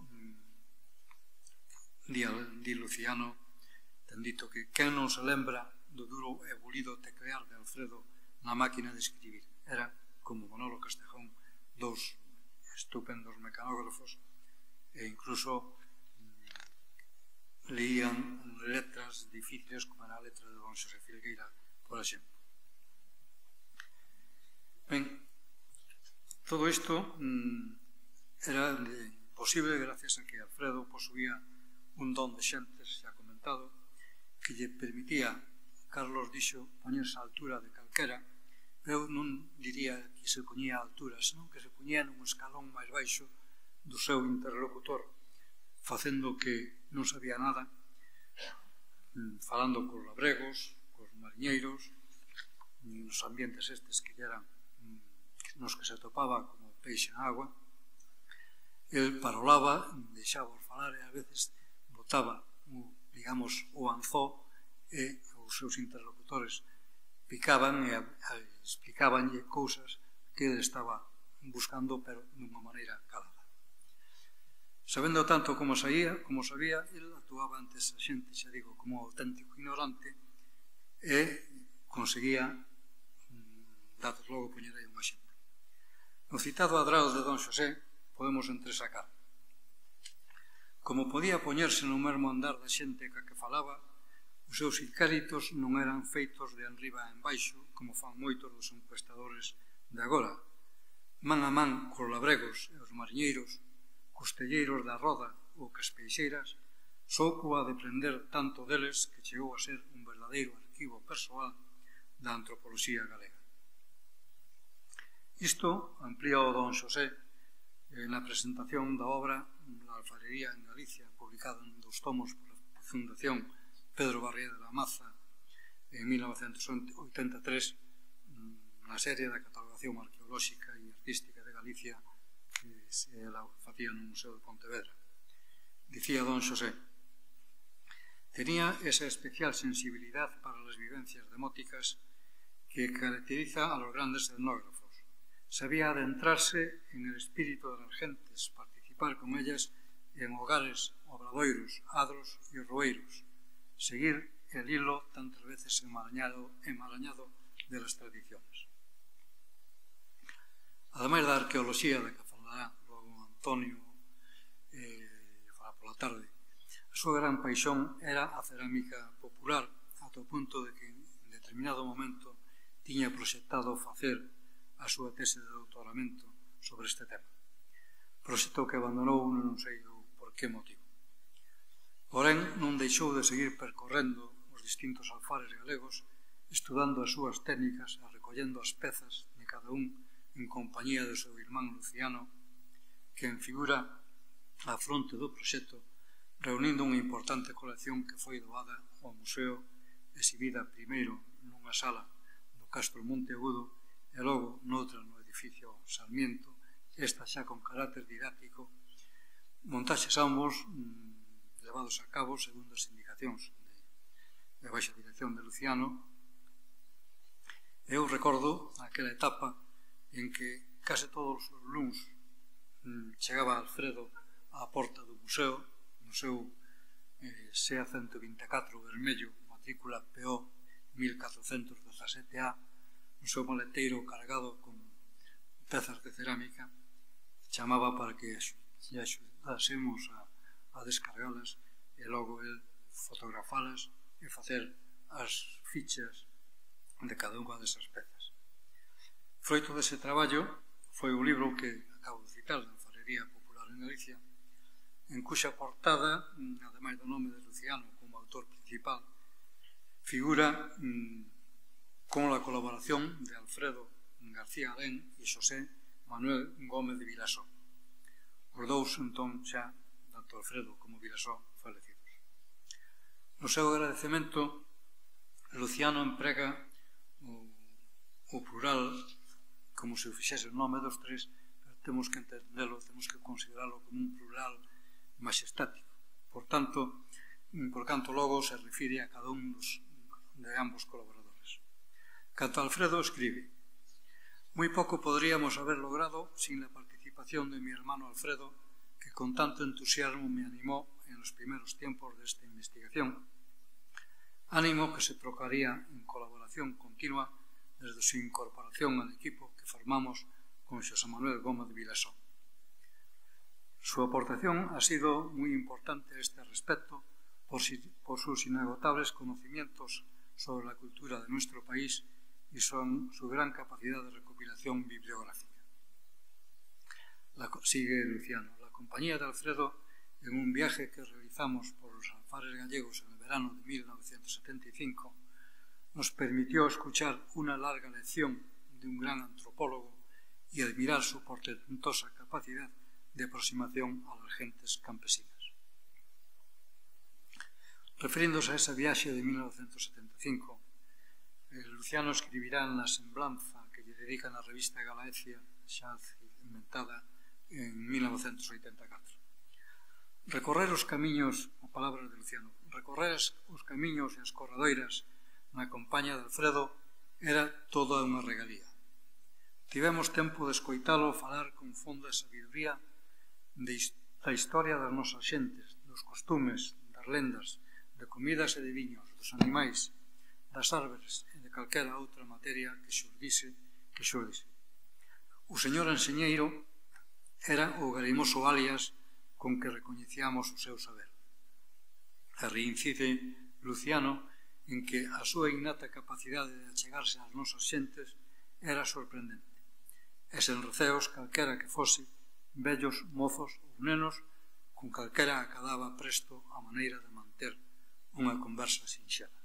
di, di Luciano, ten dito que quen non se lembra do duro e bulido teclear de Alfredo na máquina de escribir. Era, como Manolo Castejón, dous estupendos mecanógrafos e incluso mm, leían letras difíciles como era a letra de don Xosé Filgueira, por exemplo. Ben, todo isto mm, era de, posible gracias a que Alfredo posuía un don de xentes, xa comentado, que lle permitía, Carlos dixo, poñerse á altura de calquera, pero eu non diría que se poñía a altura, senón que se poñía nun escalón máis baixo do seu interlocutor, facendo que non sabía nada, falando cos labregos, cos mariñeiros, nos ambientes estes que eran nos que se topaba como peixe na agua. El parolaba, deixaba falar e a veces botaba o digamos, o anzó e os seus interlocutores picaban e explicabanlle cousas que ele estaba buscando, pero dunha maneira calada. Sabendo tanto como sabía, como sabía, ele actuaba antes a xente, xa digo, como auténtico ignorante e conseguía, dados logo, poñerei un exemplo. No citado adrado de Don Xosé podemos entresacar: como podía poñerse no mesmo andar da xente ca que falaba, os seus incéritos non eran feitos de enriba en baixo, como fan moitos dos encuestadores de agora. Man a man cos labregos e os mariñeiros, costelleiros da roda ou cas peixeiras, souco a deprender tanto deles que chegou a ser un verdadeiro arquivo persoal da antropoloxía galega. Isto amplía o Don Xosé na presentación da obra La alfarería en Galicia, publicada en dos tomos pola Fundación Pedro Barrié de la Maza en mil novecentos oitenta e tres, na serie da catalogación arqueolóxica e artística de Galicia que se facía no Museo de Pontevedra. Dicía Don Xosé: tenía esa especial sensibilidad para las vivencias demóticas que caracteriza a los grandes etnógrafos. Sabía adentrarse en el espíritu de las gentes, participar con ellas en hogares, obradoiros, adros y roeiros, seguir el hilo tantas veces enmarañado, enmarañado de las tradiciones. Ademais da arqueoloxía da que falará logo Antonio eh, falará pola tarde, a súa gran paixón era a cerámica popular, ata o punto de que en determinado momento tiña proxectado facer a súa tese de doutoramento sobre este tema. Proxecto que abandonou non sei por que motivo. Porén, non deixou de seguir percorrendo os distintos alfares galegos, estudando as súas técnicas e recollendo as pezas de cada un en compañía do seu irmán Luciano, que en figura á fronte do proxecto, reunindo unha importante colección que foi doada ao museo, exhibida primeiro nunha sala do Castro Monteagudo e logo noutra no edificio Sarmiento, esta xa con carácter didáctico, montaxes ambos mmm, levados a cabo segundo as indicacións de, de baixa dirección de Luciano. Eu recordo aquela etapa en que case todos os luns mmm, chegaba Alfredo á porta do museo, no seu eh, SEA ciento vinte e catro vermello, matrícula P O mil catrocentos dezasete A, no seu maleteiro cargado con pezas de cerámica, chamaba para que lle axudásemos a, a descargalas e logo el fotografalas e facer as fichas de cada unha desas pezas. Froito dese traballo foi o libro que acabo de citar, da Alfarería Popular en Galicia, en cuxa portada, ademais do nome de Luciano como autor principal, figura mmm, con a colaboración de Alfredo García Alén e Xosé Manuel Gómez de Vilasó. Os dous, entón, xa, tanto Alfredo como Vilasó, falecidos. No seu agradecemento, Luciano emprega o, o plural como se o fixese o nome dos tres, pero temos que entendelo, temos que consideralo como un plural majestático. Por tanto, por canto logo se refire a cada un dos, de ambos colaboradores. Canto Alfredo escribe: muy poco podríamos haber logrado sin la participación de mi hermano Alfredo, que con tanto entusiasmo me animó en los primeros tiempos de esta investigación, ánimo que se trocaría en colaboración continua desde su incorporación al equipo que formamos con Xosé Manuel Gómez de Vilasó. Su aportación ha sido muy importante a este respecto por, si, por sus inagotables conocimientos sobre la cultura de nuestro país y son su gran capacidad de recopilación bibliográfica. La, sigue Luciano. La compañía de Alfredo, en un viaje que realizamos por los alfares gallegos en el verano de mil novecientos setenta y cinco, nos permitió escuchar una larga lección de un gran antropólogo y admirar su portentosa capacidad de aproximación a las gentes campesinas. Refiriéndose a ese viaje de mil novecientos setenta y cinco, Luciano escribirá en la semblanza que lle dedica na revista Galaecia, xa inventada en mil novecientos oitenta e catro. Recorrer os camiños, a palabra de Luciano, recorrer os camiños e as corredoiras na compañía de Alfredo era toda unha regalía. Tivemos tempo de escoitalo falar con fonda sabiduría da historia das nosas xentes, dos costumes, das lendas, de comidas e de viños, dos animais, das árbores e de calquera outra materia que xurdise, que xurdise. O señor enseñeiro era o garimoso alias con que recoñecíamos o seu saber. E reincide Luciano en que a súa innata capacidade de achegarse ás nosas xentes era sorprendente. E sen receos, calquera que fose, vellos, mozos ou nenos, con calquera acadaba presto a maneira de manter unha conversa sinxela.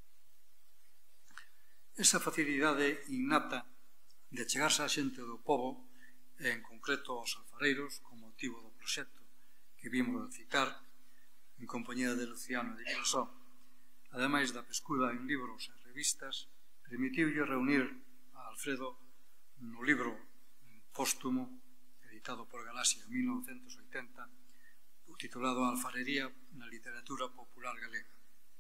Esa facilidade innata de chegarse á xente do pobo, e en concreto aos alfareiros, con motivo do proxecto que vimos de citar, en compañía de Luciano e de Vilasó, ademais da pescuda en libros e revistas, permitiulle reunir a Alfredo no libro póstumo, editado por Galaxia en mil novecentos oitenta, titulado Alfarería na literatura popular galega.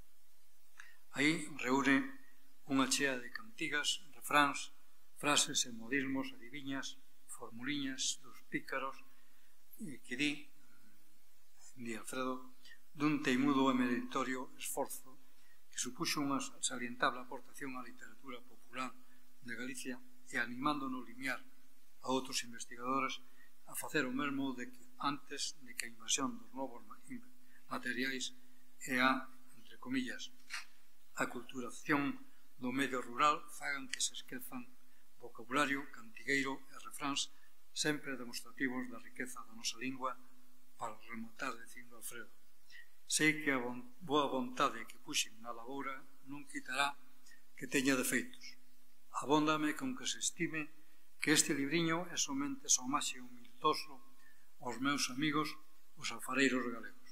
Aí reúne unha chea de cantigas, refráns, frases e modismos, adiviñas, formuliñas dos pícaros, que di, di Alfredo, dun teimudo e meritorio esforzo que supuxo unha salientable aportación á literatura popular de Galicia e animando no limiar a outros investigadores a facer o mesmo de que antes de que a invasión dos novos materiais e a, entre comillas, aculturación do medio rural fagan que se esquezan vocabulario, cantigueiro e refráns sempre demostrativos da riqueza da nosa lingua para remontar, dicindo Alfredo. Sei que a boa vontade que puxen na laboura non quitará que teña defeitos. Abóndame con que se estime que este libriño é somente só máxe humildoso aos meus amigos os alfareiros galegos.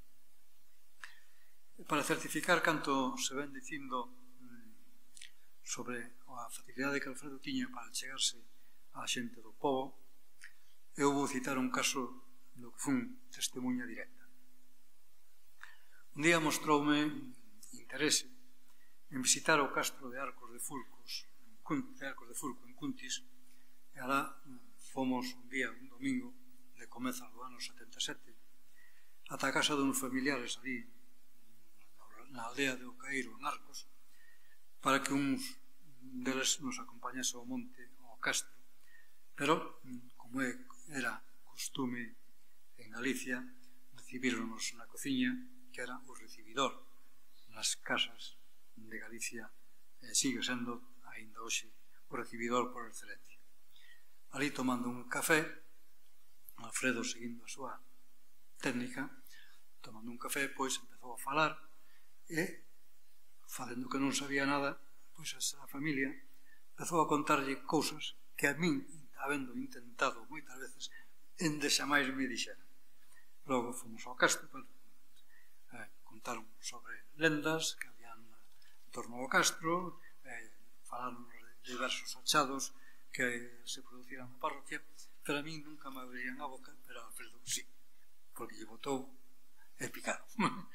Para certificar canto se ven dicindo sobre a facilidade que Alfredo tiña para chegarse á xente do pobo, eu vou citar un caso do que fun testemunha directa. Un día mostroume interese en visitar o castro de Arcos de Fulcos, de Arcos de Fulco, en Cuntis, e alá fomos un día, un domingo, de comezas do ano setenta e sete, ata a casa duns familiares ali, na aldea de Ocaeiro, en Arcos, para que uns deles nos acompañase ao monte, ao castro. Pero, como era costume en Galicia, recibíronos na cociña, que era o recibidor nas casas de Galicia, e sigue sendo, aínda hoxe, o recibidor por excelencia. Ali tomando un café, Alfredo seguindo a súa técnica, tomando un café, pois empezou a falar e, facendo que non sabía nada, pois a familia empezou a contarlle cousas que a min, habendo intentado moitas veces, endexamais me dixeran. Logo fomos ao castro, eh, contaron sobre lendas que habían en torno ao castro, eh, falaron de diversos achados que se produciran na parroquia, pero a min nunca me abrían a boca, pero a Alfredo sí, porque lle botou e picaron.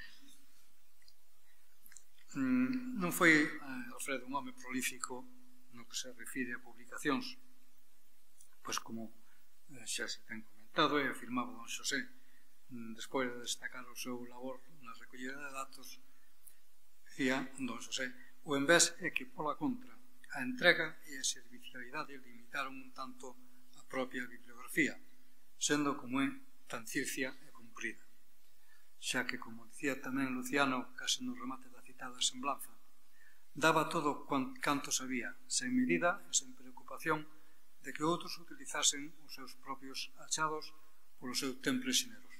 Non foi eh, Alfredo un home prolífico no que se refire a publicacións, pois como eh, xa se ten comentado e afirmaba don Xosé, despois de destacar o seu labor na recollida de datos, dicía don Xosé, o envés é que pola contra a entrega e a servicialidade limitaron un tanto a propia bibliografía, sendo como é tan circia e cumprida, xa que, como dicía tamén Luciano case no remate da citada semblanza, daba todo canto sabía, sen medida e sen preocupación de que outros utilizasen os seus propios achados polo seu temple xeneroso.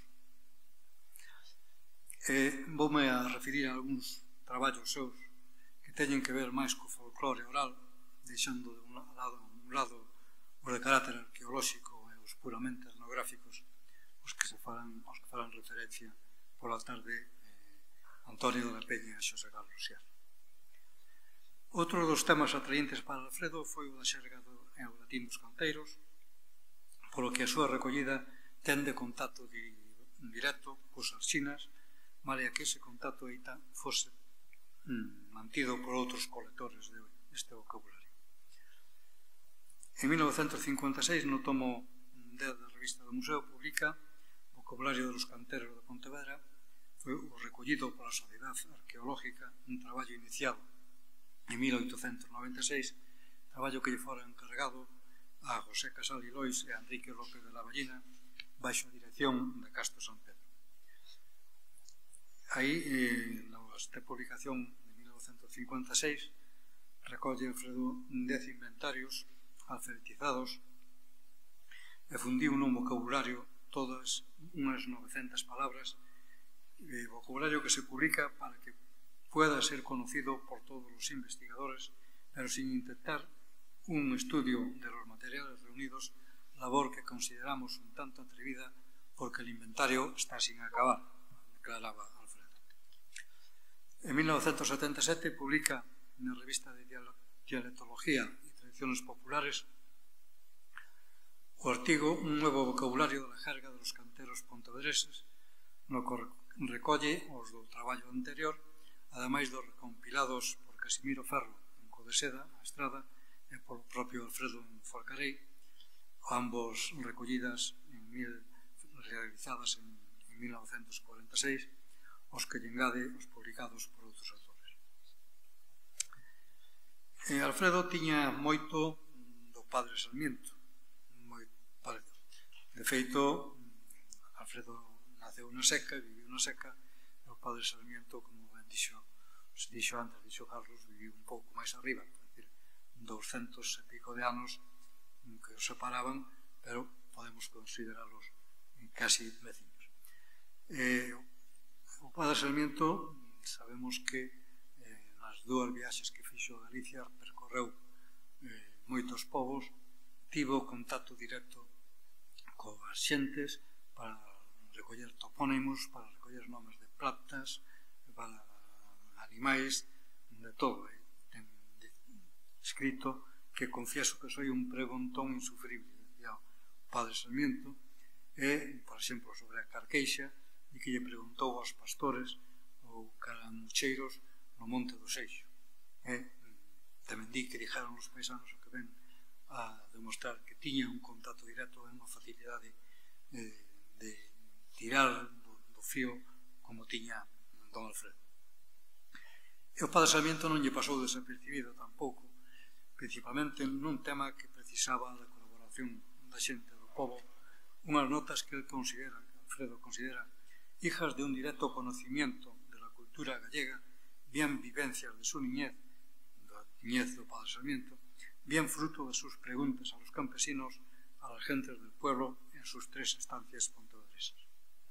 E voume a referir a algúns traballos seus que teñen que ver máis co folclore oral, deixando de un lado, un lado os de carácter arqueolóxico e os puramente etnográficos, os que se falan, os que falan referencia pola tarde eh, Antonio da Peña e Xosé Carlos Sierra. Outro dos temas atraíntes para Alfredo foi o da xerga do, e o latín dos canteiros, polo que a súa recollida ten de contacto di, directo cos arxinas, malia que ese contacto eita fose mm, mantido por outros colectores deste vocabulario. En mil novecentos cincuenta e seis, no tomo dez da revista do Museo, publica Vocabulario de los Canteros de Pontevedra, foi o recollido pola Sociedade Arqueológica, un traballo iniciado en mil oitocentos noventa e seis, traballo que lle fora encarregado a José Casal y Lois e a Enrique López de la Ballina, baixo a dirección de Castro San Pedro. Aí, eh, nesta publicación de mil novecentos cincuenta e seis, recolle Alfredo dez inventarios alfabetizados e fundiu nun vocabulario todas unhas novecentas palabras, eh, vocabulario que se publica para que pueda ser conocido por todos os investigadores, pero sin intentar un estudio de los materiales reunidos, labor que consideramos un tanto atrevida porque el inventario está sin acabar, declaraba Alfredo. En mil novecentos setenta e sete publica na revista de Dialectología e Tradiciones Populares o artigo Un nuevo vocabulario de la jerga de los canteros pontevedreses, no que recolle os do traballo anterior, ademais dos recompilados por Casimiro Ferro en Codeseda, a Estrada, e polo propio Alfredo en Forcarei, ambos recollidas en mil, realizadas en, en mil novecentos cuarenta e seis, os que lle engade os publicados por outros autores. E Alfredo tiña moito do padre Sarmiento, moi parecido. De feito, Alfredo naceu na Seca, viviu na Seca, e o padre Sarmiento, como ben dixo, se dixo antes, dixo Carlos, viviu un pouco máis arriba, é dicir, douscentos e pico de anos que os separaban, pero podemos consideralos casi vecinos. Eh, o padre Sarmiento, sabemos que eh, nas dúas viaxes que fixo a Galicia percorreu eh, moitos povos, tivo contacto directo coas xentes para recoller topónimos, para recoller nomes de plantas, para animais, de todo. Ten escrito que confieso que soy un preguntón insufrible, decía o padre Sarmiento, e, por exemplo, sobre a carqueixa, e que lle preguntou aos pastores ou caramucheiros no Monte do Seixo. E tamén di que dixeron os paisanos o que ven a demostrar que tiña un contacto directo e unha facilidade eh, de tirar do, do fío como tiña don Alfredo. E o padre Sarmiento non lle pasou desapercibido tampouco, principalmente nun tema que precisaba da colaboración da xente do povo, unhas notas que el considera, que Alfredo considera, hijas de un directo conocimiento de la cultura gallega, bien vivencias de su niñez, da niñez do padre Sarmiento, bien fruto de sus preguntas a los campesinos, a las gentes del pueblo en sus tres estancias pontevedresas.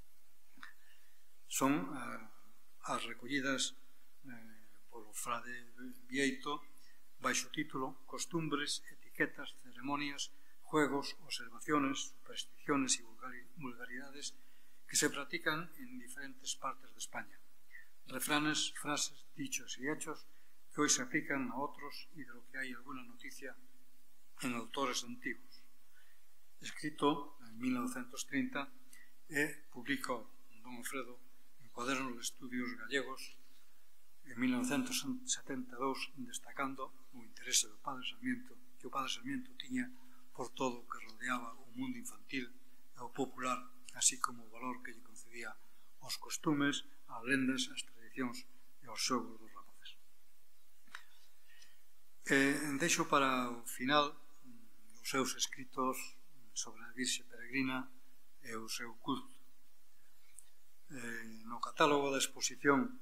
Son eh, as recollidas eh, polo frade Vieito baixo título Costumbres, etiquetas, ceremonias, juegos, observaciones, supersticiones y vulgaridades que se practican en diferentes partes de España. Refranes, frases, dichos y hechos que hoy se aplican a otros y de lo que hay alguna noticia en autores antiguos. Escrito en mil novecientos treinta e publicou don Alfredo en Cuadernos de Estudios Gallegos en mil novecientos setenta e dous, destacando o interese do padre Sarmiento, que o padre Sarmiento tiña por todo o que rodeaba o mundo infantil e o popular, así como o valor que lle concedía aos costumes, ás lendas, ás tradicións e aos xogos dos rapaces. Eh, deixo para o final os seus escritos sobre a Virxe Peregrina e o seu culto. Eh, no catálogo da exposición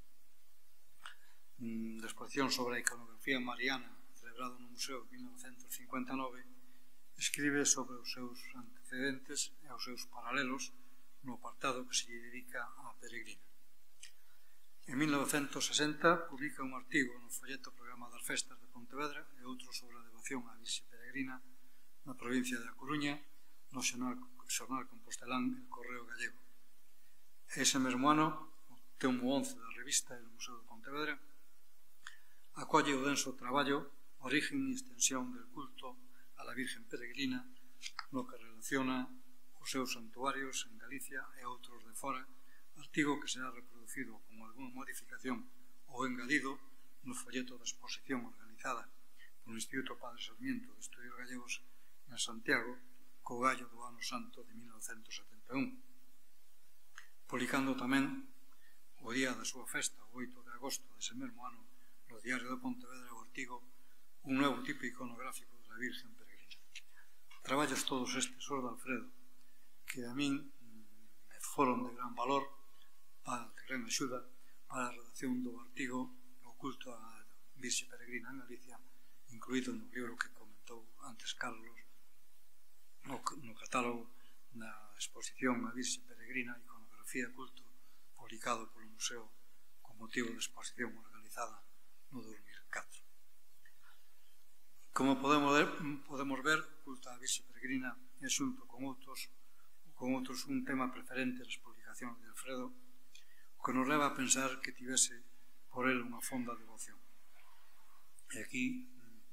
de exposición sobre a iconografía mariana celebrado no Museo en mil novecientos cincuenta e nove, escribe sobre os seus antecedentes e os seus paralelos no apartado que se lle dedica á peregrina. En mil novecientos sesenta publica un artigo no folleto Programa das Festas de Pontevedra e outro sobre a devoción á Virxe Peregrina na provincia de A Coruña no xornal, xornal compostelán El Correo Gallego. Ese mesmo ano, o tomo once da revista do Museo de Pontevedra acolle o denso traballo Origen e extensión del culto a la Virgen Peregrina, no que relaciona os seus santuarios en Galicia e outros de fora artigo que será reproducido con algunha modificación ou engadido no folleto da exposición organizada polo Instituto Padre Sarmiento de Estudios Gallegos en Santiago co gallo do ano santo de mil novecentos setenta e un, publicando tamén o día da súa festa, o oito de agosto dese mesmo ano, no Diario de Pontevedra, o artigo Un novo tipo iconográfico da Virgen Peregrina. Traballos todos estes os de Alfredo, que a min me foron de gran valor, para de gran axuda, para a redacción do artigo O culto a Virxe Peregrina en Galicia, incluído no libro que comentou antes Carlos, no, no catálogo da exposición A Virxe Peregrina, iconografía e culto, publicado polo Museo con motivo da exposición organizada no dos mil catro. Como podemos ver, podemos ver, o culto á Virxe Peregrina é xunto con outros, con outros un tema preferente das publicacións de Alfredo, o que nos leva a pensar que tivese por ele unha fonda devoción. E aquí,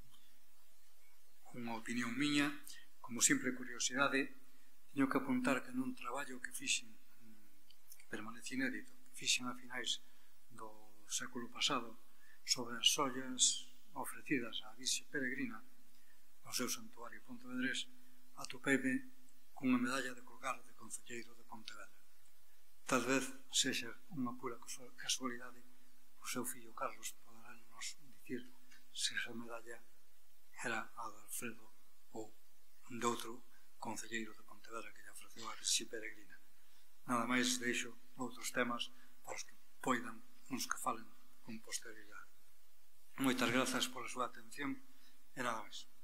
unha opinión miña, como sempre curiosidade, teño que apuntar que nun traballo que fixen, que permanece inédito, que fixen a finais do século pasado, sobre as sollas ofrecidas á Virxe Peregrina ao seu santuario pontevedrés, atopeime cunha medalla de colgar de concelleiro de Pontevedra. Tal vez sexa unha pura casualidade, o seu fillo Carlos poderá nos dicir se esa medalla era a de Alfredo ou de outro concelleiro de Pontevedra que lle ofreceu a Virxe Peregrina. Nada máis deixo outros temas para os que poidan, uns que falen con posterioridade. Moitas grazas pola súa atención e nada máis.